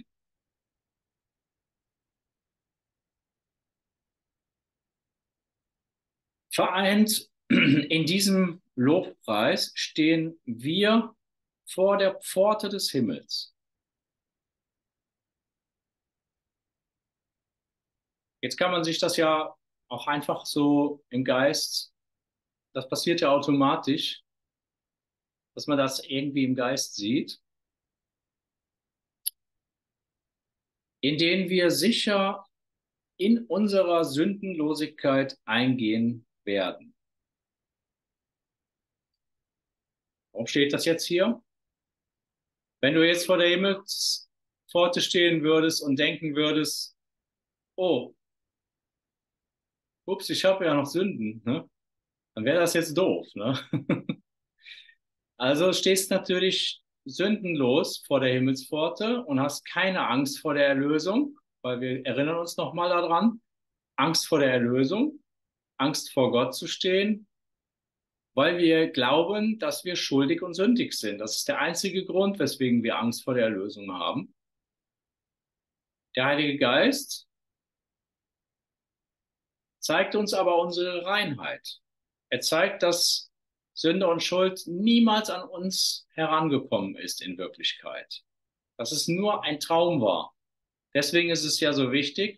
Vereint in diesem Lobpreis stehen wir vor der Pforte des Himmels. Jetzt kann man sich das ja auch einfach so im Geist, das passiert ja automatisch, dass man das irgendwie im Geist sieht, in denen wir sicher in unserer Sündenlosigkeit eingehen werden. Warum steht das jetzt hier? Wenn du jetzt vor der Himmelspforte stehen würdest und denken würdest, oh, ups, ich habe ja noch Sünden, ne? Dann wäre das jetzt doof, ne? Also stehst natürlich sündenlos vor der Himmelspforte und hast keine Angst vor der Erlösung, weil wir erinnern uns nochmal daran, Angst vor der Erlösung, Angst vor Gott zu stehen, weil wir glauben, dass wir schuldig und sündig sind. Das ist der einzige Grund, weswegen wir Angst vor der Erlösung haben. Der Heilige Geist zeigt uns aber unsere Reinheit. Er zeigt, dass Sünde und Schuld niemals an uns herangekommen ist in Wirklichkeit. Dass es nur ein Traum war. Deswegen ist es ja so wichtig,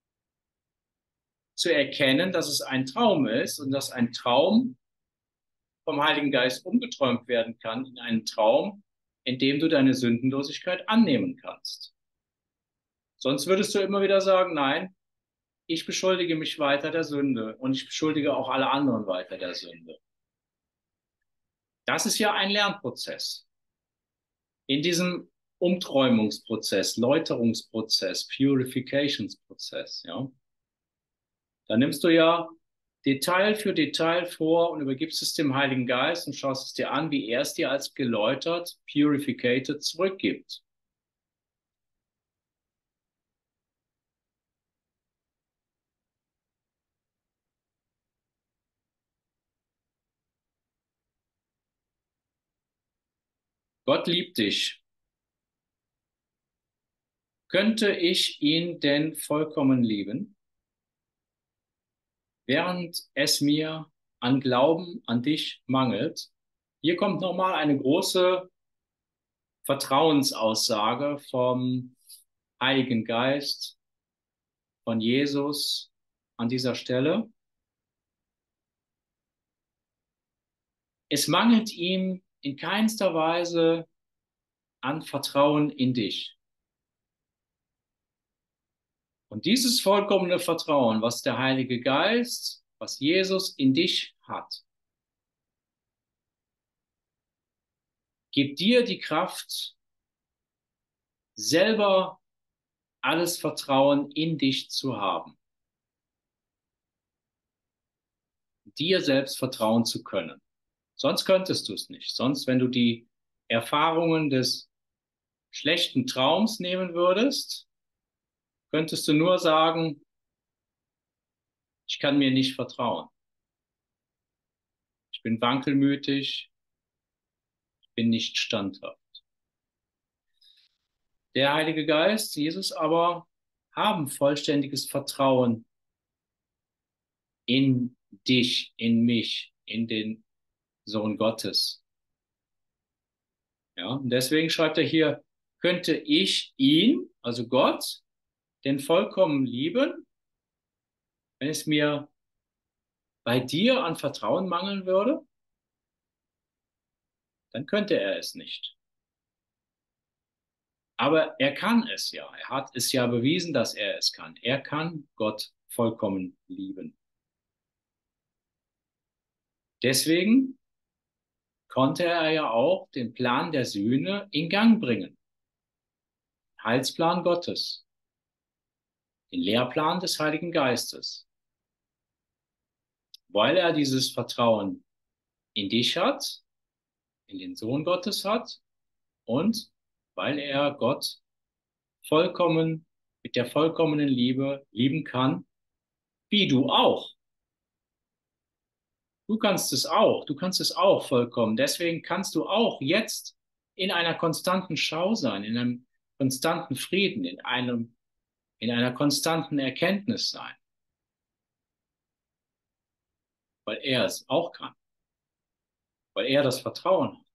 zu erkennen, dass es ein Traum ist und dass ein Traum vom Heiligen Geist umgeträumt werden kann in einen Traum, in dem du deine Sündenlosigkeit annehmen kannst. Sonst würdest du immer wieder sagen, nein, ich beschuldige mich weiter der Sünde und ich beschuldige auch alle anderen weiter der Sünde. Das ist ja ein Lernprozess. In diesem Umträumungsprozess, Läuterungsprozess, Purificationsprozess, ja. Da nimmst du ja Detail für Detail vor und übergibst es dem Heiligen Geist und schaust es dir an, wie er es dir als geläutert, purificated zurückgibt. Gott liebt dich. Könnte ich ihn denn vollkommen lieben, während es mir an Glauben an dich mangelt? Hier kommt nochmal eine große Vertrauensaussage vom Heiligen Geist, von Jesus an dieser Stelle. Es mangelt ihm in keinster Weise an Vertrauen in dich. Und dieses vollkommene Vertrauen, was der Heilige Geist, was Jesus in dich hat, gibt dir die Kraft, selber alles Vertrauen in dich zu haben. Dir selbst vertrauen zu können. Sonst könntest du es nicht. Sonst, wenn du die Erfahrungen des schlechten Traums nehmen würdest, könntest du nur sagen, ich kann mir nicht vertrauen. Ich bin wankelmütig, ich bin nicht standhaft. Der Heilige Geist, Jesus aber, haben vollständiges Vertrauen in dich, in mich, in den Sohn Gottes. Ja, und deswegen schreibt er hier, könnte ich ihn, also Gott, denn vollkommen lieben, wenn es mir bei dir an Vertrauen mangeln würde? Dann könnte er es nicht. Aber er kann es ja. Er hat es ja bewiesen, dass er es kann. Er kann Gott vollkommen lieben. Deswegen konnte er ja auch den Plan der Sühne in Gang bringen. Heilsplan Gottes. Den Lehrplan des Heiligen Geistes. Weil er dieses Vertrauen in dich hat, in den Sohn Gottes hat und weil er Gott vollkommen mit der vollkommenen Liebe lieben kann, wie du auch. Du kannst es auch, du kannst es auch vollkommen. Deswegen kannst du auch jetzt in einer konstanten Schau sein, in einem konstanten Frieden, in einem, in einer konstanten Erkenntnis sein, weil er es auch kann, weil er das Vertrauen hat,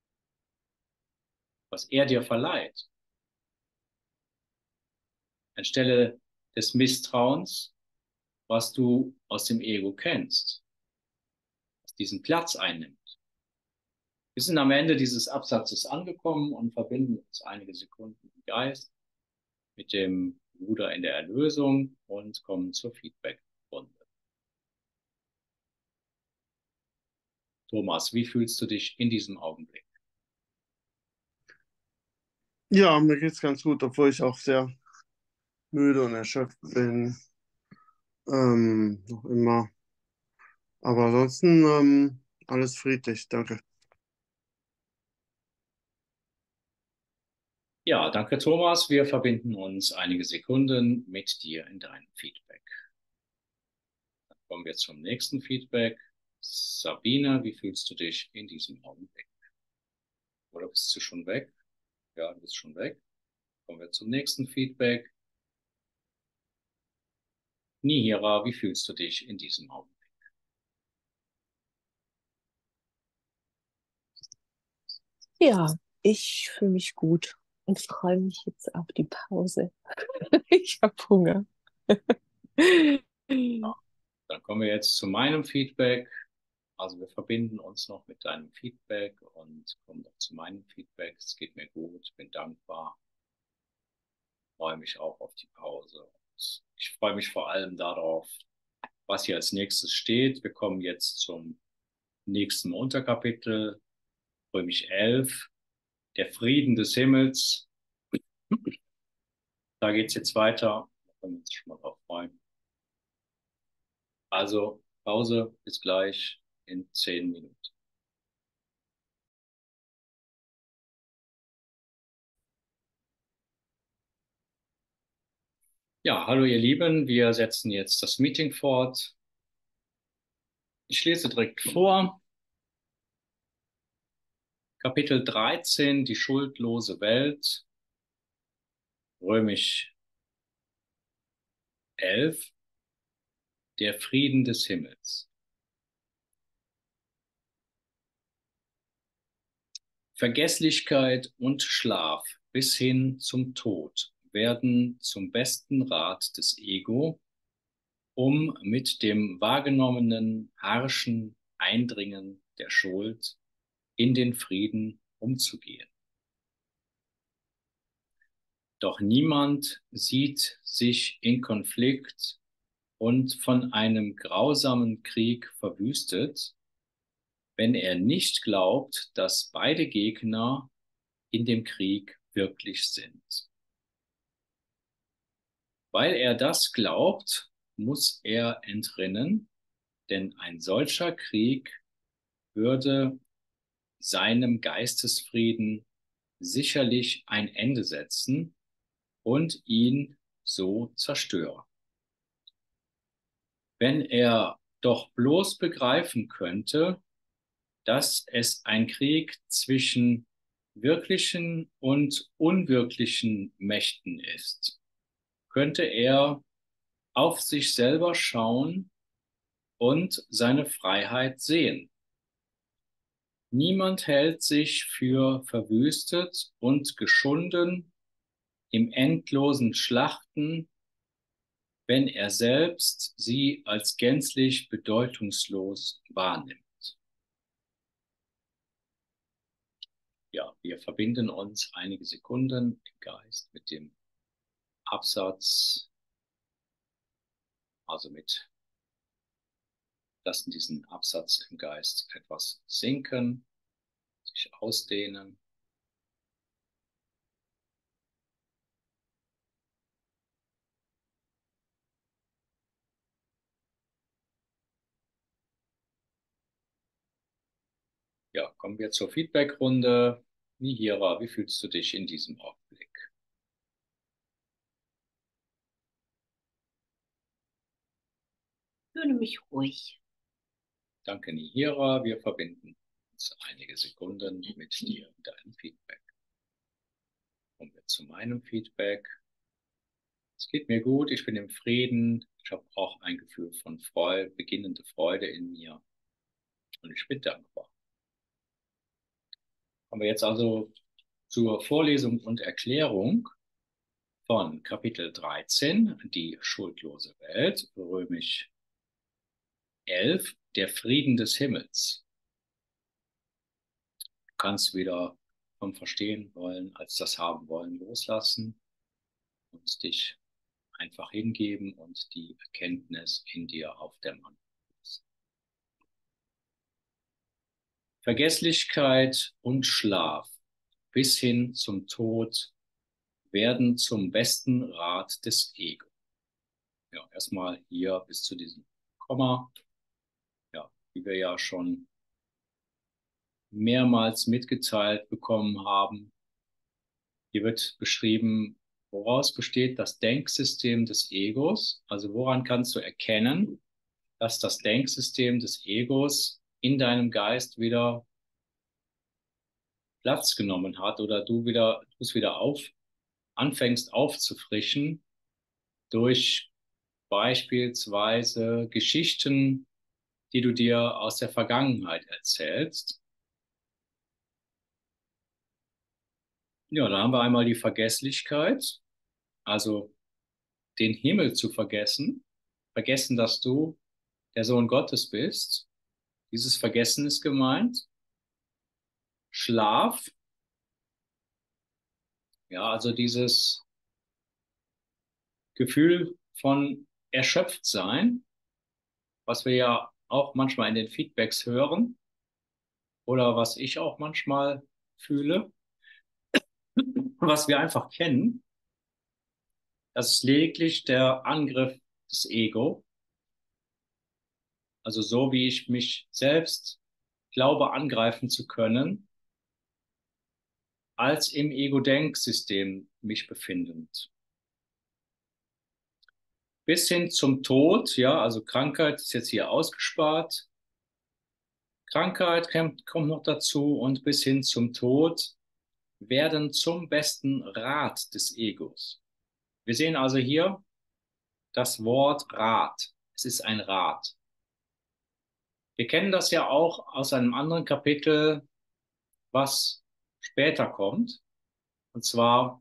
was er dir verleiht. Anstelle des Misstrauens, was du aus dem Ego kennst, was diesen Platz einnimmt. Wir sind am Ende dieses Absatzes angekommen und verbinden uns einige Sekunden im Geist mit dem Bruder in der Erlösung und kommen zur Feedback-Runde. Thomas, wie fühlst du dich in diesem Augenblick? Ja, mir geht's ganz gut, obwohl ich auch sehr müde und erschöpft bin. Ähm, noch immer. Aber ansonsten ähm, alles friedlich, danke. Ja, danke Thomas. Wir verbinden uns einige Sekunden mit dir in deinem Feedback. Dann kommen wir zum nächsten Feedback. Sabine, wie fühlst du dich in diesem Augenblick? Oder bist du schon weg? Ja, du bist schon weg. Kommen wir zum nächsten Feedback. Nihira, wie fühlst du dich in diesem Augenblick? Ja, ich fühle mich gut und freue mich jetzt auf die Pause. Ich habe Hunger. Dann kommen wir jetzt zu meinem Feedback. Also wir verbinden uns noch mit deinem Feedback und kommen noch zu meinem Feedback. Es geht mir gut, bin dankbar, freue mich auch auf die Pause. Ich freue mich vor allem darauf, was hier als nächstes steht. Wir kommen jetzt zum nächsten Unterkapitel, Römisch elf, der Frieden des Himmels. Da geht es jetzt weiter. Da können wir uns schon mal drauf freuen. Also Pause, bis gleich in zehn Minuten. Ja, hallo ihr Lieben, wir setzen jetzt das Meeting fort. Ich lese direkt vor. Kapitel dreizehn, die schuldlose Welt. Römisch elf, der Frieden des Himmels. Vergesslichkeit und Schlaf bis hin zum Tod werden zum besten Rat des Ego, um mit dem wahrgenommenen harschen Eindringen der Schuld in den Frieden umzugehen. Doch niemand sieht sich in Konflikt und von einem grausamen Krieg verwüstet, wenn er nicht glaubt, dass beide Gegner in dem Krieg wirklich sind. Weil er das glaubt, muss er entrinnen, denn ein solcher Krieg würde seinem Geistesfrieden sicherlich ein Ende setzen und ihn so zerstören. Wenn er doch bloß begreifen könnte, dass es ein Krieg zwischen wirklichen und unwirklichen Mächten ist, könnte er auf sich selber schauen und seine Freiheit sehen. Niemand hält sich für verwüstet und geschunden im endlosen Schlachten, wenn er selbst sie als gänzlich bedeutungslos wahrnimmt. Ja, wir verbinden uns einige Sekunden im Geist mit dem Absatz, also mit, lassen diesen Absatz im Geist etwas sinken, sich ausdehnen. Ja, kommen wir zur Feedbackrunde. Mihira, wie fühlst du dich in diesem Augenblick? Ich fühle mich ruhig. Danke, Nihira. Wir verbinden uns einige Sekunden mit dir und deinem Feedback. Kommen wir zu meinem Feedback. Es geht mir gut, ich bin im Frieden. Ich habe auch ein Gefühl von Freude, beginnende Freude in mir. Und ich bin dankbar. Kommen wir jetzt also zur Vorlesung und Erklärung von Kapitel dreizehn, die schuldlose Welt, römisch elf, der Frieden des Himmels. Du kannst wieder vom Verstehen wollen, als das haben wollen, loslassen und dich einfach hingeben und die Erkenntnis in dir aufdämmern. Vergesslichkeit und Schlaf bis hin zum Tod werden zum besten Rat des Ego. Ja, erstmal hier bis zu diesem Komma. Ja, wie wir ja schon mehrmals mitgeteilt bekommen haben. Hier wird beschrieben, woraus besteht das Denksystem des Egos. Also woran kannst du erkennen, dass das Denksystem des Egos in deinem Geist wieder Platz genommen hat oder du wieder, du es wieder auf, anfängst aufzufrischen durch beispielsweise Geschichten, die du dir aus der Vergangenheit erzählst. Ja, da haben wir einmal die Vergesslichkeit, also den Himmel zu vergessen, vergessen, dass du der Sohn Gottes bist. Dieses Vergessen ist gemeint. Schlaf, ja, also dieses Gefühl von Erschöpftsein, was wir ja auch manchmal in den Feedbacks hören oder was ich auch manchmal fühle, was wir einfach kennen. Das ist lediglich der Angriff des Ego. Also so wie ich mich selbst glaube angreifen zu können, als im Ego-Denksystem mich befindend. Bis hin zum Tod, ja, also Krankheit ist jetzt hier ausgespart. Krankheit kommt, kommt noch dazu und bis hin zum Tod werden zum besten Rat des Egos. Wir sehen also hier das Wort Rat. Es ist ein Rat. Wir kennen das ja auch aus einem anderen Kapitel, was später kommt. Und zwar,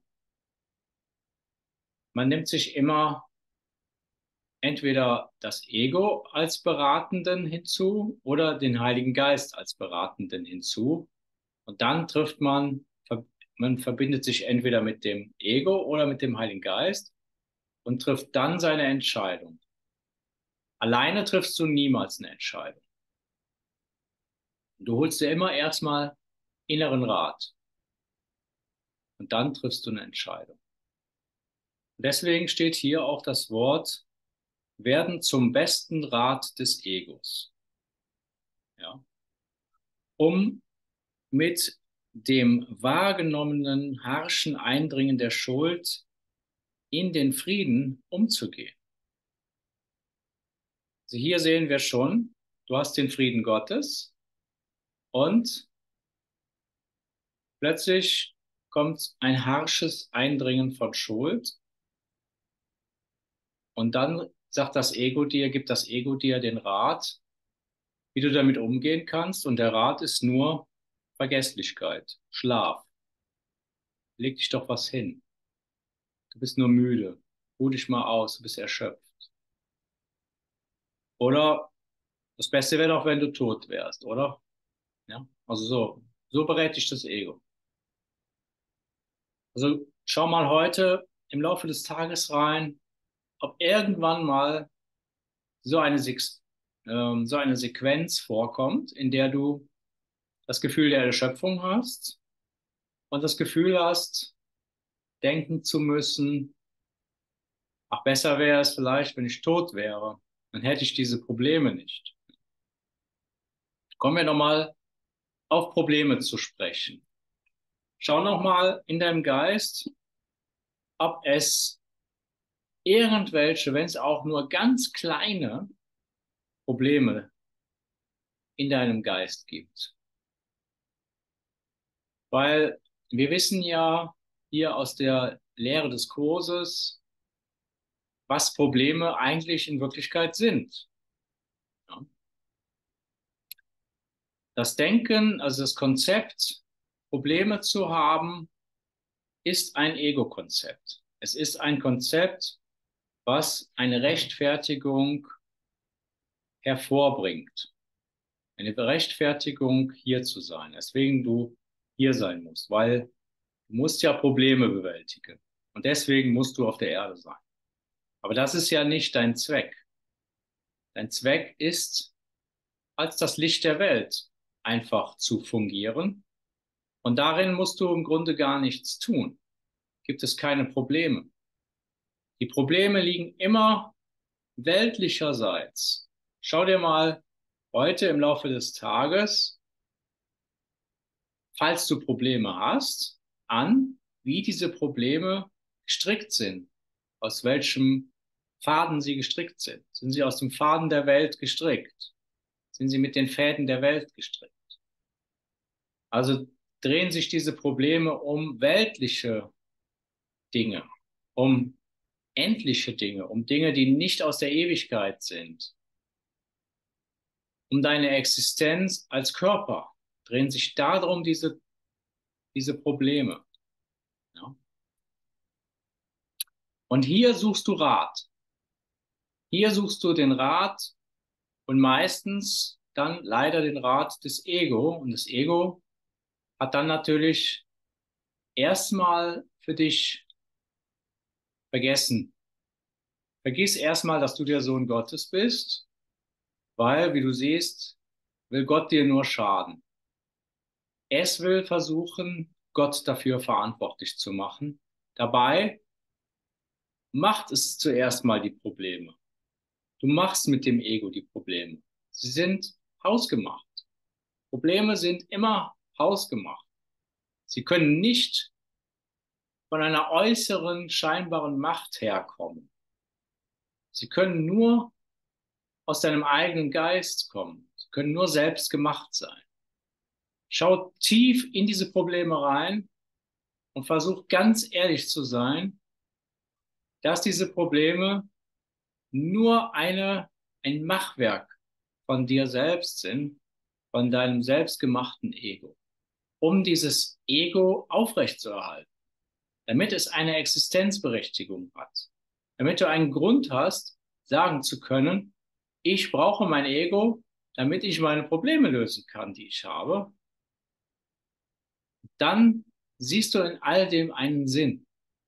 man nimmt sich immer entweder das Ego als Beratenden hinzu oder den Heiligen Geist als Beratenden hinzu. Und dann trifft man, man verbindet sich entweder mit dem Ego oder mit dem Heiligen Geist und trifft dann seine Entscheidung. Alleine triffst du niemals eine Entscheidung. Du holst dir immer erstmal inneren Rat. Und dann triffst du eine Entscheidung. Und deswegen steht hier auch das Wort werden zum besten Rat des Egos. Ja. Um mit dem wahrgenommenen harschen Eindringen der Schuld in den Frieden umzugehen. Also hier sehen wir schon, du hast den Frieden Gottes und plötzlich kommt ein harsches Eindringen von Schuld und dann sagt das Ego dir, gibt das Ego dir den Rat, wie du damit umgehen kannst. Und der Rat ist nur Vergesslichkeit, Schlaf. Leg dich doch was hin. Du bist nur müde. Ruh dich mal aus, du bist erschöpft. Oder das Beste wäre doch, wenn du tot wärst, oder? Ja, also so, so berät dich das Ego. Also schau mal heute im Laufe des Tages rein, ob irgendwann mal so eine, ähm, so eine Sequenz vorkommt, in der du das Gefühl der Erschöpfung hast und das Gefühl hast, denken zu müssen, ach, besser wäre es vielleicht, wenn ich tot wäre, dann hätte ich diese Probleme nicht. Kommen wir nochmal auf Probleme zu sprechen. schau nochmal in deinem Geist, ob es irgendwelche, wenn es auch nur ganz kleine Probleme in deinem Geist gibt. Weil wir wissen ja hier aus der Lehre des Kurses, was Probleme eigentlich in Wirklichkeit sind. Ja. Das Denken, also das Konzept, Probleme zu haben, ist ein Ego-Konzept. Es ist ein Konzept, was eine Rechtfertigung hervorbringt. Eine Rechtfertigung, hier zu sein. Deswegen du hier sein musst, weil du musst ja Probleme bewältigen. Und deswegen musst du auf der Erde sein. Aber das ist ja nicht dein Zweck. Dein Zweck ist, als das Licht der Welt einfach zu fungieren. Und darin musst du im Grunde gar nichts tun. Gibt es keine Probleme. Die Probleme liegen immer weltlicherseits. Schau dir mal heute im Laufe des Tages, falls du Probleme hast, an, wie diese Probleme gestrickt sind, aus welchem Faden sie gestrickt sind. Sind sie aus dem Faden der Welt gestrickt? Sind sie mit den Fäden der Welt gestrickt? Also drehen sich diese Probleme um weltliche Dinge, um endliche Dinge, um Dinge, die nicht aus der Ewigkeit sind, um deine Existenz als Körper, drehen sich darum diese, diese Probleme. Ja. Und hier suchst du Rat. Hier suchst du den Rat und meistens dann leider den Rat des Ego. Und das Ego hat dann natürlich erstmal für dich vergessen. Vergiss erstmal, dass du der Sohn Gottes bist, weil, wie du siehst, will Gott dir nur schaden. Es will versuchen, Gott dafür verantwortlich zu machen. Dabei macht es zuerst mal die Probleme. Du machst mit dem Ego die Probleme. Sie sind hausgemacht. Probleme sind immer hausgemacht. Sie können nicht von einer äußeren, scheinbaren Macht herkommen. Sie können nur aus deinem eigenen Geist kommen. Sie können nur selbst gemacht sein. Schau tief in diese Probleme rein und versuch ganz ehrlich zu sein, dass diese Probleme nur eine, ein Machwerk von dir selbst sind, von deinem selbstgemachten Ego, um dieses Ego aufrechtzuerhalten, damit es eine Existenzberechtigung hat, damit du einen Grund hast, sagen zu können, ich brauche mein Ego, damit ich meine Probleme lösen kann, die ich habe. Dann siehst du in all dem einen Sinn.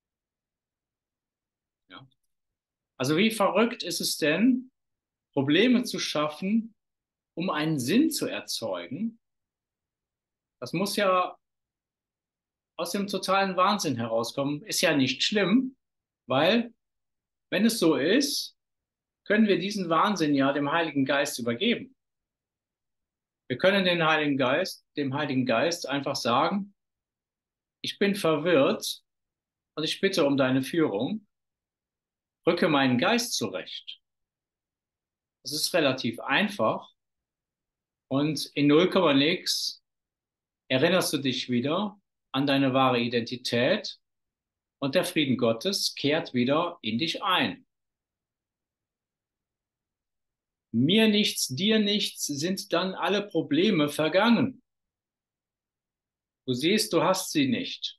Ja. Also wie verrückt ist es denn, Probleme zu schaffen, um einen Sinn zu erzeugen? Das muss ja aus dem totalen Wahnsinn herauskommen. Ist ja nicht schlimm, weil wenn es so ist, können wir diesen Wahnsinn ja dem Heiligen Geist übergeben. Wir können den Heiligen Geist, dem Heiligen Geist einfach sagen, ich bin verwirrt und ich bitte um deine Führung, rücke meinen Geist zurecht. Das ist relativ einfach und in null Komma nix erinnerst du dich wieder an deine wahre Identität und der Frieden Gottes kehrt wieder in dich ein. Mir nichts, dir nichts sind dann alle Probleme vergangen. Du siehst, du hast sie nicht.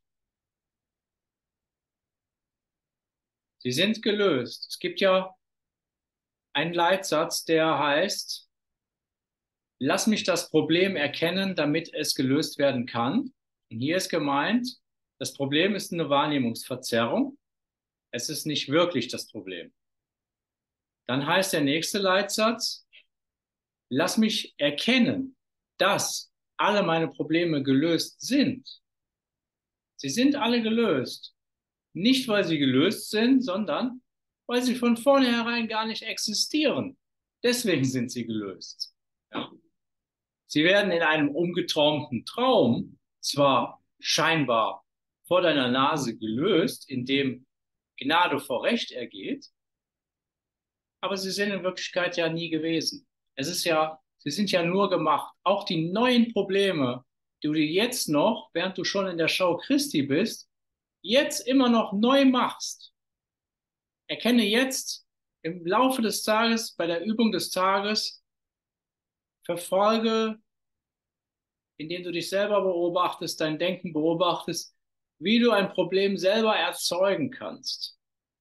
Sie sind gelöst. Es gibt ja einen Leitsatz, der heißt, lass mich das Problem erkennen, damit es gelöst werden kann. Und hier ist gemeint, das Problem ist eine Wahrnehmungsverzerrung. Es ist nicht wirklich das Problem. Dann heißt der nächste Leitsatz, lass mich erkennen, dass alle meine Probleme gelöst sind. Sie sind alle gelöst. Nicht, weil sie gelöst sind, sondern weil sie von vornherein gar nicht existieren. Deswegen sind sie gelöst. Ja. Sie werden in einem umgetraumten Traum zwar scheinbar vor deiner Nase gelöst, indem Gnade vor Recht ergeht, aber sie sind in Wirklichkeit ja nie gewesen. Es ist ja, sie sind ja nur gemacht. Auch die neuen Probleme, die du dir jetzt noch, während du schon in der Schau Christi bist, jetzt immer noch neu machst. Erkenne jetzt im Laufe des Tages, bei der Übung des Tages, verfolge, indem du dich selber beobachtest, dein Denken beobachtest, wie du ein Problem selber erzeugen kannst.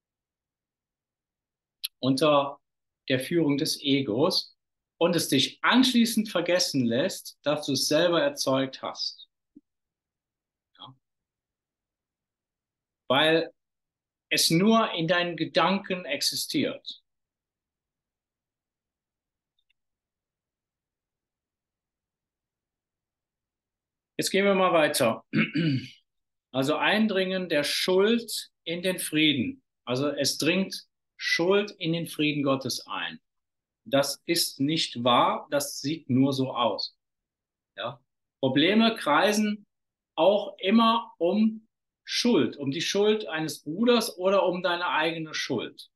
Unter der Führung des Egos und es dich anschließend vergessen lässt, dass du es selber erzeugt hast. Ja. Weil es nur in deinen Gedanken existiert. Jetzt gehen wir mal weiter. Also Eindringen der Schuld in den Frieden. Also es dringt Schuld in den Frieden Gottes ein. Das ist nicht wahr, das sieht nur so aus. Ja? Probleme kreisen auch immer um Schuld, um die Schuld eines Bruders oder um deine eigene Schuld.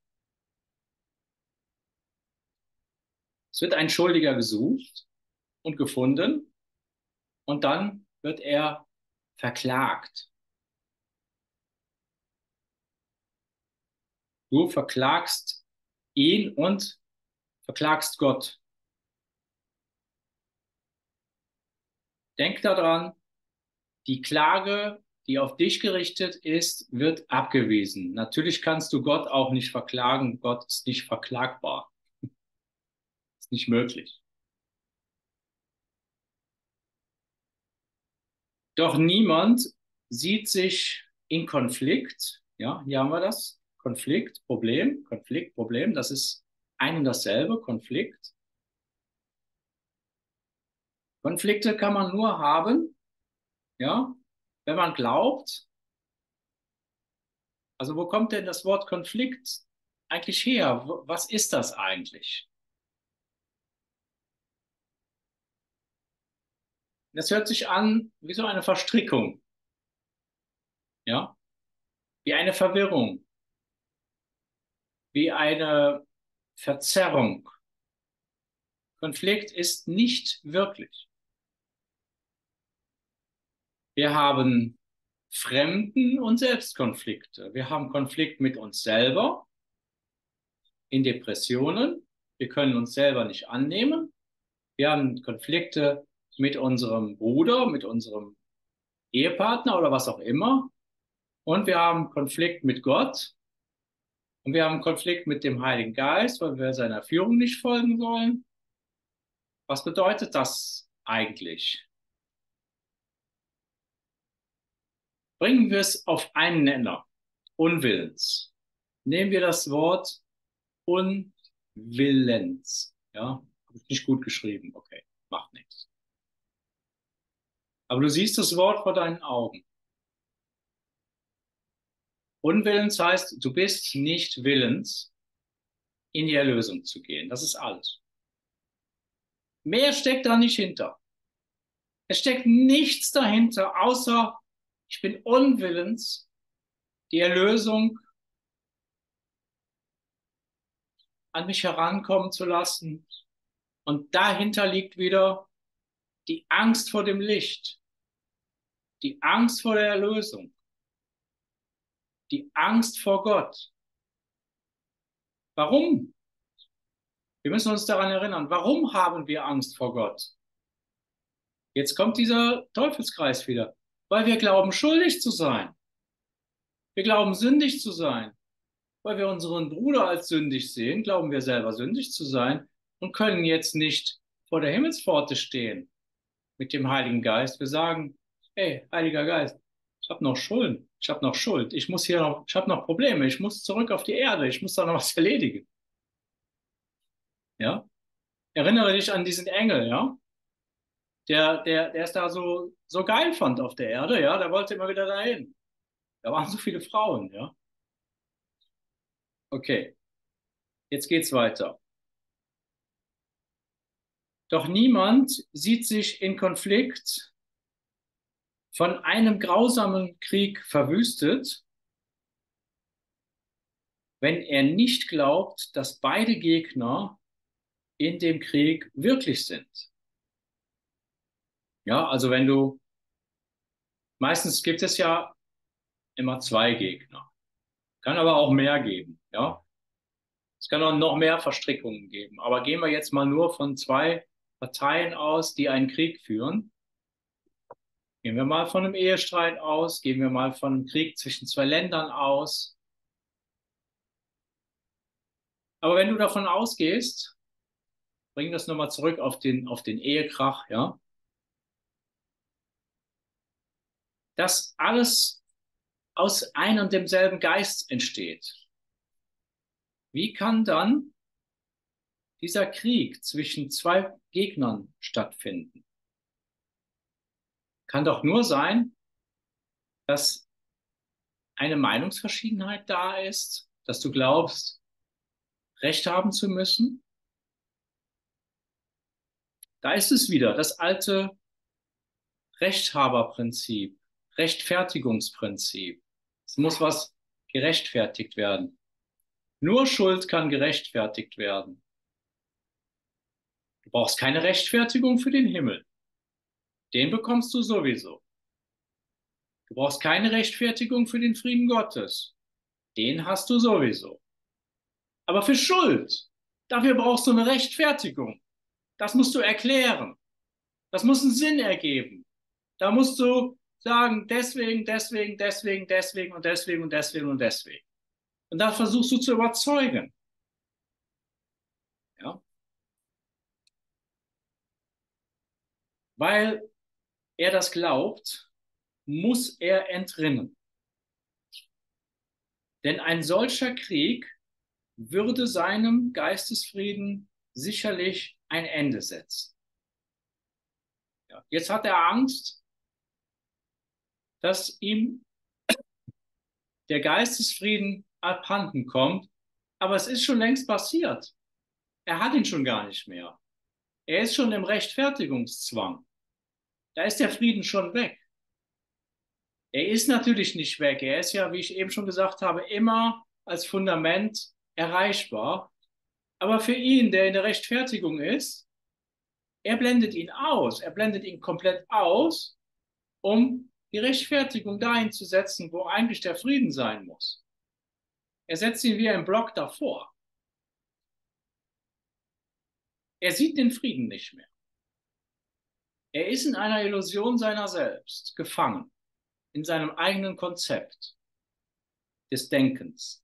Es wird ein Schuldiger gesucht und gefunden und dann wird er verklagt. Du verklagst ihn und verklagst Gott. Denk daran, die Klage, die auf dich gerichtet ist, wird abgewiesen. Natürlich kannst du Gott auch nicht verklagen. Gott ist nicht verklagbar. Ist nicht möglich. Doch niemand sieht sich in Konflikt. Ja, hier haben wir das. Konflikt, Problem, Konflikt, Problem. Das ist ein und dasselbe, Konflikt. Konflikte kann man nur haben, ja, wenn man glaubt. Also wo kommt denn das Wort Konflikt eigentlich her? Was ist das eigentlich? Das hört sich an wie so eine Verstrickung, ja, wie eine Verwirrung, wie eine Verzerrung. Konflikt ist nicht wirklich. Wir haben Fremden- und Selbstkonflikte. Wir haben Konflikt mit uns selber in Depressionen. Wir können uns selber nicht annehmen. Wir haben Konflikte mit unserem Bruder, mit unserem Ehepartner oder was auch immer. Und wir haben Konflikt mit Gott. Und wir haben Konflikt mit dem Heiligen Geist, weil wir seiner Führung nicht folgen wollen. Was bedeutet das eigentlich? Bringen wir es auf einen Nenner. Unwillens. Nehmen wir das Wort Unwillens. Ja, habe ich nicht gut geschrieben. Okay, macht nichts. Aber du siehst das Wort vor deinen Augen. Unwillens heißt, du bist nicht willens, in die Erlösung zu gehen. Das ist alles. Mehr steckt da nicht hinter. Es steckt nichts dahinter, außer ich bin unwillens, die Erlösung an mich herankommen zu lassen. Und dahinter liegt wieder die Angst vor dem Licht, die Angst vor der Erlösung, die Angst vor Gott. Warum? Wir müssen uns daran erinnern, warum haben wir Angst vor Gott? Jetzt kommt dieser Teufelskreis wieder, weil wir glauben, schuldig zu sein. Wir glauben, sündig zu sein. Weil wir unseren Bruder als sündig sehen, glauben wir selber sündig zu sein und können jetzt nicht vor der Himmelspforte stehen mit dem Heiligen Geist. Wir sagen, hey, Heiliger Geist, ich habe noch Schulden, ich habe noch Schuld, ich muss hier noch, ich habe noch Probleme, ich muss zurück auf die Erde, ich muss da noch was erledigen. Ja? Erinnere dich an diesen Engel, ja? Der, der, der es da so, so geil fand auf der Erde, ja? Der wollte immer wieder dahin. Da waren so viele Frauen, ja? Okay, jetzt geht's weiter. Doch niemand sieht sich in Konflikt von einem grausamen Krieg verwüstet, wenn er nicht glaubt, dass beide Gegner in dem Krieg wirklich sind. Ja, also wenn du, meistens gibt es ja immer zwei Gegner, kann aber auch mehr geben, ja. Es kann auch noch mehr Verstrickungen geben, aber gehen wir jetzt mal nur von zwei Parteien aus, die einen Krieg führen. Gehen wir mal von einem Ehestreit aus, gehen wir mal von einem Krieg zwischen zwei Ländern aus. Aber wenn du davon ausgehst, bring das nochmal zurück auf den, auf den Ehekrach, ja, dass alles aus einem und demselben Geist entsteht. Wie kann dann dieser Krieg zwischen zwei Gegnern stattfinden? Kann doch nur sein, dass eine Meinungsverschiedenheit da ist, dass du glaubst, Recht haben zu müssen. Da ist es wieder, das alte Rechthaberprinzip, Rechtfertigungsprinzip. Es muss was gerechtfertigt werden. Nur Schuld kann gerechtfertigt werden. Du brauchst keine Rechtfertigung für den Himmel. Den bekommst du sowieso. Du brauchst keine Rechtfertigung für den Frieden Gottes. Den hast du sowieso. Aber für Schuld, dafür brauchst du eine Rechtfertigung. Das musst du erklären. Das muss einen Sinn ergeben. Da musst du sagen, deswegen, deswegen, deswegen, deswegen und deswegen und deswegen und deswegen. Und da versuchst du zu überzeugen. Ja? Weil er das glaubt, muss er entrinnen. Denn ein solcher Krieg würde seinem Geistesfrieden sicherlich ein Ende setzen. Ja, jetzt hat er Angst, dass ihm der Geistesfrieden abhanden kommt, aber es ist schon längst passiert. Er hat ihn schon gar nicht mehr. Er ist schon im Rechtfertigungszwang. Da ist der Frieden schon weg. Er ist natürlich nicht weg. Er ist ja, wie ich eben schon gesagt habe, immer als Fundament erreichbar. Aber für ihn, der in der Rechtfertigung ist, er blendet ihn aus. Er blendet ihn komplett aus, um die Rechtfertigung dahin zu setzen, wo eigentlich der Frieden sein muss. Er setzt ihn wie ein Block davor. Er sieht den Frieden nicht mehr. Er ist in einer Illusion seiner selbst gefangen, in seinem eigenen Konzept des Denkens.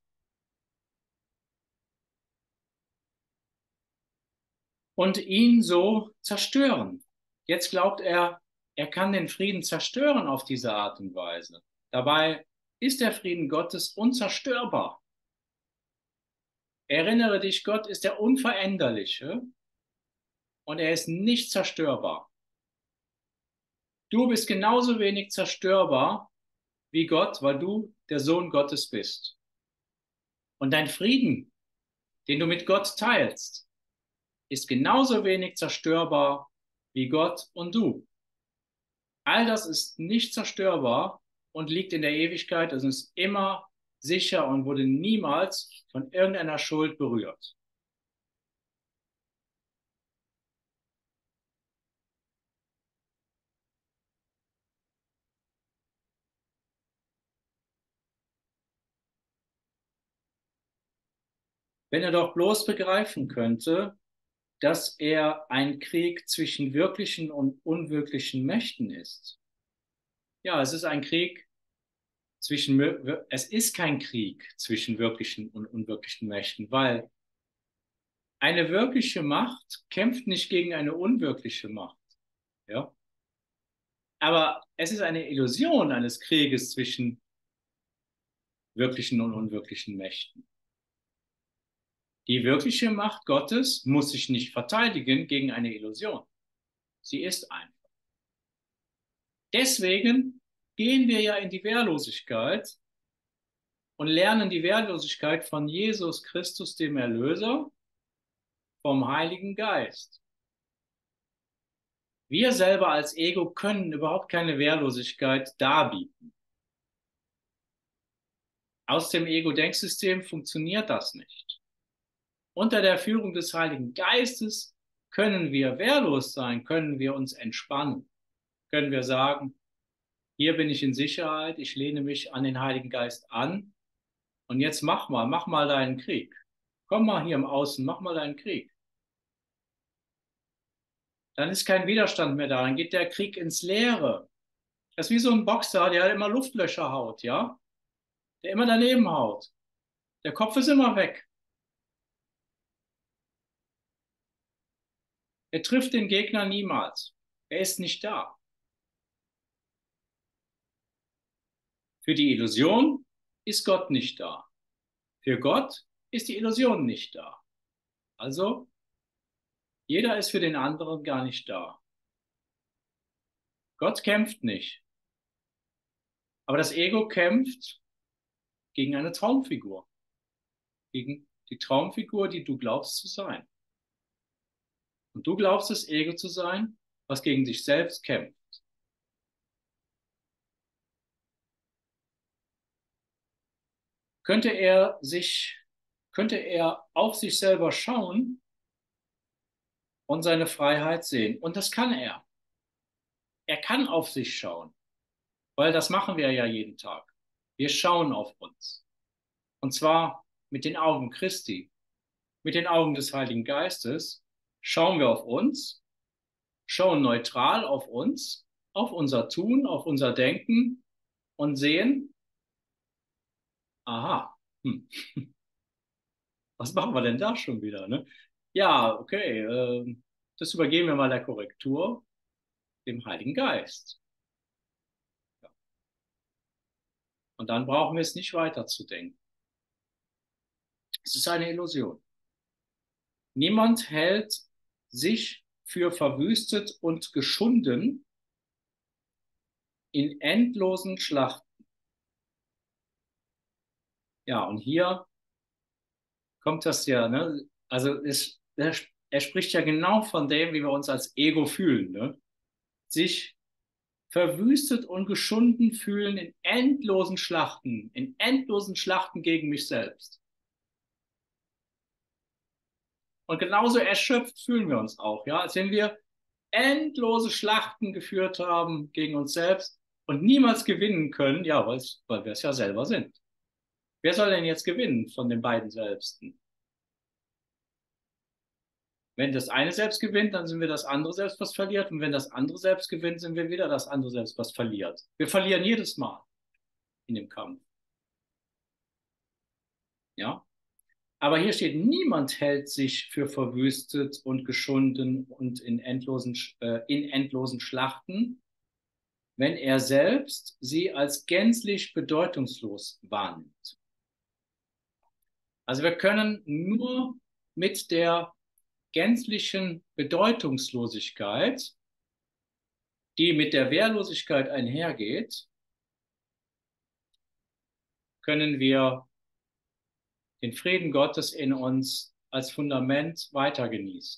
Und ihn so zerstören. Jetzt glaubt er, er kann den Frieden zerstören auf diese Art und Weise. Dabei ist der Frieden Gottes unzerstörbar. Erinnere dich, Gott ist der Unveränderliche und er ist nicht zerstörbar. Du bist genauso wenig zerstörbar wie Gott, weil du der Sohn Gottes bist. Und dein Frieden, den du mit Gott teilst, ist genauso wenig zerstörbar wie Gott und du. All das ist nicht zerstörbar und liegt in der Ewigkeit, also ist immer sicher und wurde niemals von irgendeiner Schuld berührt. Wenn er doch bloß begreifen könnte, dass er ein Krieg zwischen wirklichen und unwirklichen Mächten ist. Ja, es ist ein Krieg zwischen, es ist kein Krieg zwischen wirklichen und unwirklichen Mächten, weil eine wirkliche Macht kämpft nicht gegen eine unwirkliche Macht. Ja? Aber es ist eine Illusion eines Krieges zwischen wirklichen und unwirklichen Mächten. Die wirkliche Macht Gottes muss sich nicht verteidigen gegen eine Illusion. Sie ist einfach. Deswegen gehen wir ja in die Wehrlosigkeit und lernen die Wehrlosigkeit von Jesus Christus, dem Erlöser, vom Heiligen Geist. Wir selber als Ego können überhaupt keine Wehrlosigkeit darbieten. Aus dem Ego-Denksystem funktioniert das nicht. Unter der Führung des Heiligen Geistes können wir wehrlos sein, können wir uns entspannen, können wir sagen, hier bin ich in Sicherheit, ich lehne mich an den Heiligen Geist an und jetzt mach mal, mach mal deinen Krieg. Komm mal hier im Außen, mach mal deinen Krieg. Dann ist kein Widerstand mehr da, dann geht der Krieg ins Leere. Das ist wie so ein Boxer, der immer Luftlöcher haut, ja? Der immer daneben haut. Der Kopf ist immer weg. Er trifft den Gegner niemals. Er ist nicht da. Für die Illusion ist Gott nicht da. Für Gott ist die Illusion nicht da. Also, jeder ist für den anderen gar nicht da. Gott kämpft nicht. Aber das Ego kämpft gegen eine Traumfigur. Gegen die Traumfigur, die du glaubst zu sein. Und du glaubst, das Ego zu sein, was gegen sich selbst kämpft. Könnte er sich, könnte er auf sich selber schauen und seine Freiheit sehen. Und das kann er. Er kann auf sich schauen, weil das machen wir ja jeden Tag. Wir schauen auf uns. Und zwar mit den Augen Christi, mit den Augen des Heiligen Geistes schauen wir auf uns, schauen neutral auf uns, auf unser Tun, auf unser Denken und sehen, aha, hm, was machen wir denn da schon wieder? Ne? Ja, okay, äh, das übergeben wir mal der Korrektur, dem Heiligen Geist. Ja. Und dann brauchen wir es nicht weiterzudenken. Es ist eine Illusion. Niemand hält sich für verwüstet und geschunden in endlosen Schlachten. Ja, und hier kommt das ja, ne? Also es, er, er spricht ja genau von dem, wie wir uns als Ego fühlen, ne? Sich verwüstet und geschunden fühlen in endlosen Schlachten, in endlosen Schlachten gegen mich selbst. Und genauso erschöpft fühlen wir uns auch, ja, als wenn wir endlose Schlachten geführt haben gegen uns selbst und niemals gewinnen können, ja, weil wir es ja selber sind. Wer soll denn jetzt gewinnen von den beiden Selbsten? Wenn das eine Selbst gewinnt, dann sind wir das andere Selbst, was verliert. Und wenn das andere Selbst gewinnt, sind wir wieder das andere Selbst, was verliert. Wir verlieren jedes Mal in dem Kampf. Ja? Aber hier steht, niemand hält sich für verwüstet und geschunden und in endlosen, äh, in endlosen Schlachten, wenn er selbst sie als gänzlich bedeutungslos wahrnimmt. Also wir können nur mit der gänzlichen Bedeutungslosigkeit, die mit der Wehrlosigkeit einhergeht, können wir den Frieden Gottes in uns als Fundament weiter genießen.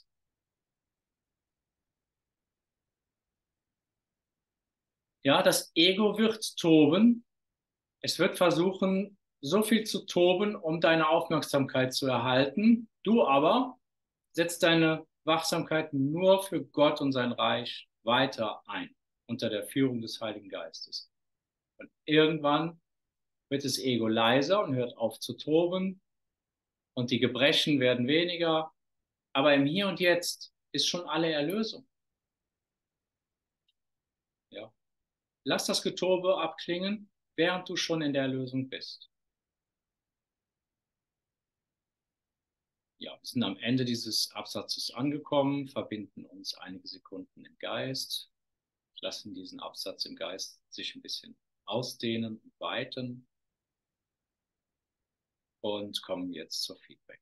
Ja, das Ego wird toben. Es wird versuchen, so viel zu toben, um deine Aufmerksamkeit zu erhalten. Du aber setzt deine Wachsamkeit nur für Gott und sein Reich weiter ein, unter der Führung des Heiligen Geistes. Und irgendwann wird das Ego leiser und hört auf zu toben und die Gebrechen werden weniger. Aber im Hier und Jetzt ist schon alle Erlösung. Ja. Lass das Getobe abklingen, während du schon in der Erlösung bist. Ja, wir sind am Ende dieses Absatzes angekommen, verbinden uns einige Sekunden im Geist, lassen diesen Absatz im Geist sich ein bisschen ausdehnen und weiten und kommen jetzt zur Feedback.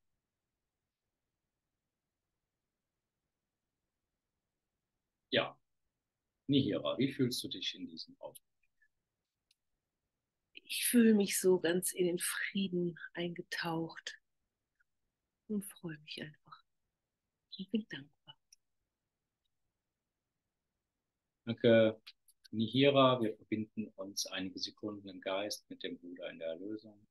Ja, Nihira, wie fühlst du dich in diesem Augenblick? Ich fühle mich so ganz in den Frieden eingetaucht und freue mich einfach. Ich bin dankbar. Danke, Nihira. Wir verbinden uns einige Sekunden im Geist mit dem Bruder in der Erlösung,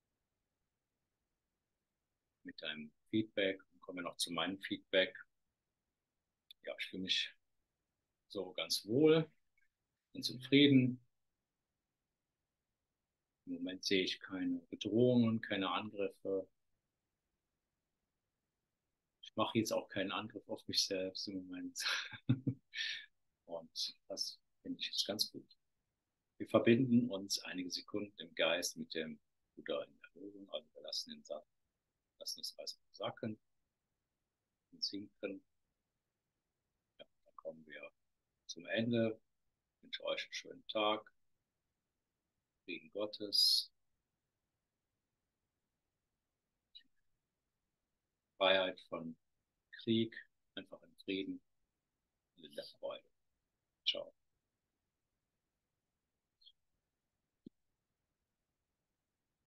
mit deinem Feedback. Dann kommen wir noch zu meinem Feedback. Ja, ich fühle mich so ganz wohl, ganz im Frieden. Im Moment sehe ich keine Bedrohungen, keine Angriffe. Ich mache jetzt auch keinen Angriff auf mich selbst im Moment. Und das finde ich jetzt ganz gut. Wir verbinden uns einige Sekunden im Geist mit dem Bruder in der Erlösung. Also wir lassen den Satz, lassen es erstmal sacken und sinken. Ja, dann kommen wir zum Ende. Ich wünsche euch einen schönen Tag. Frieden Gottes, Freiheit von Krieg, einfach in Frieden und in der Freude. Ciao.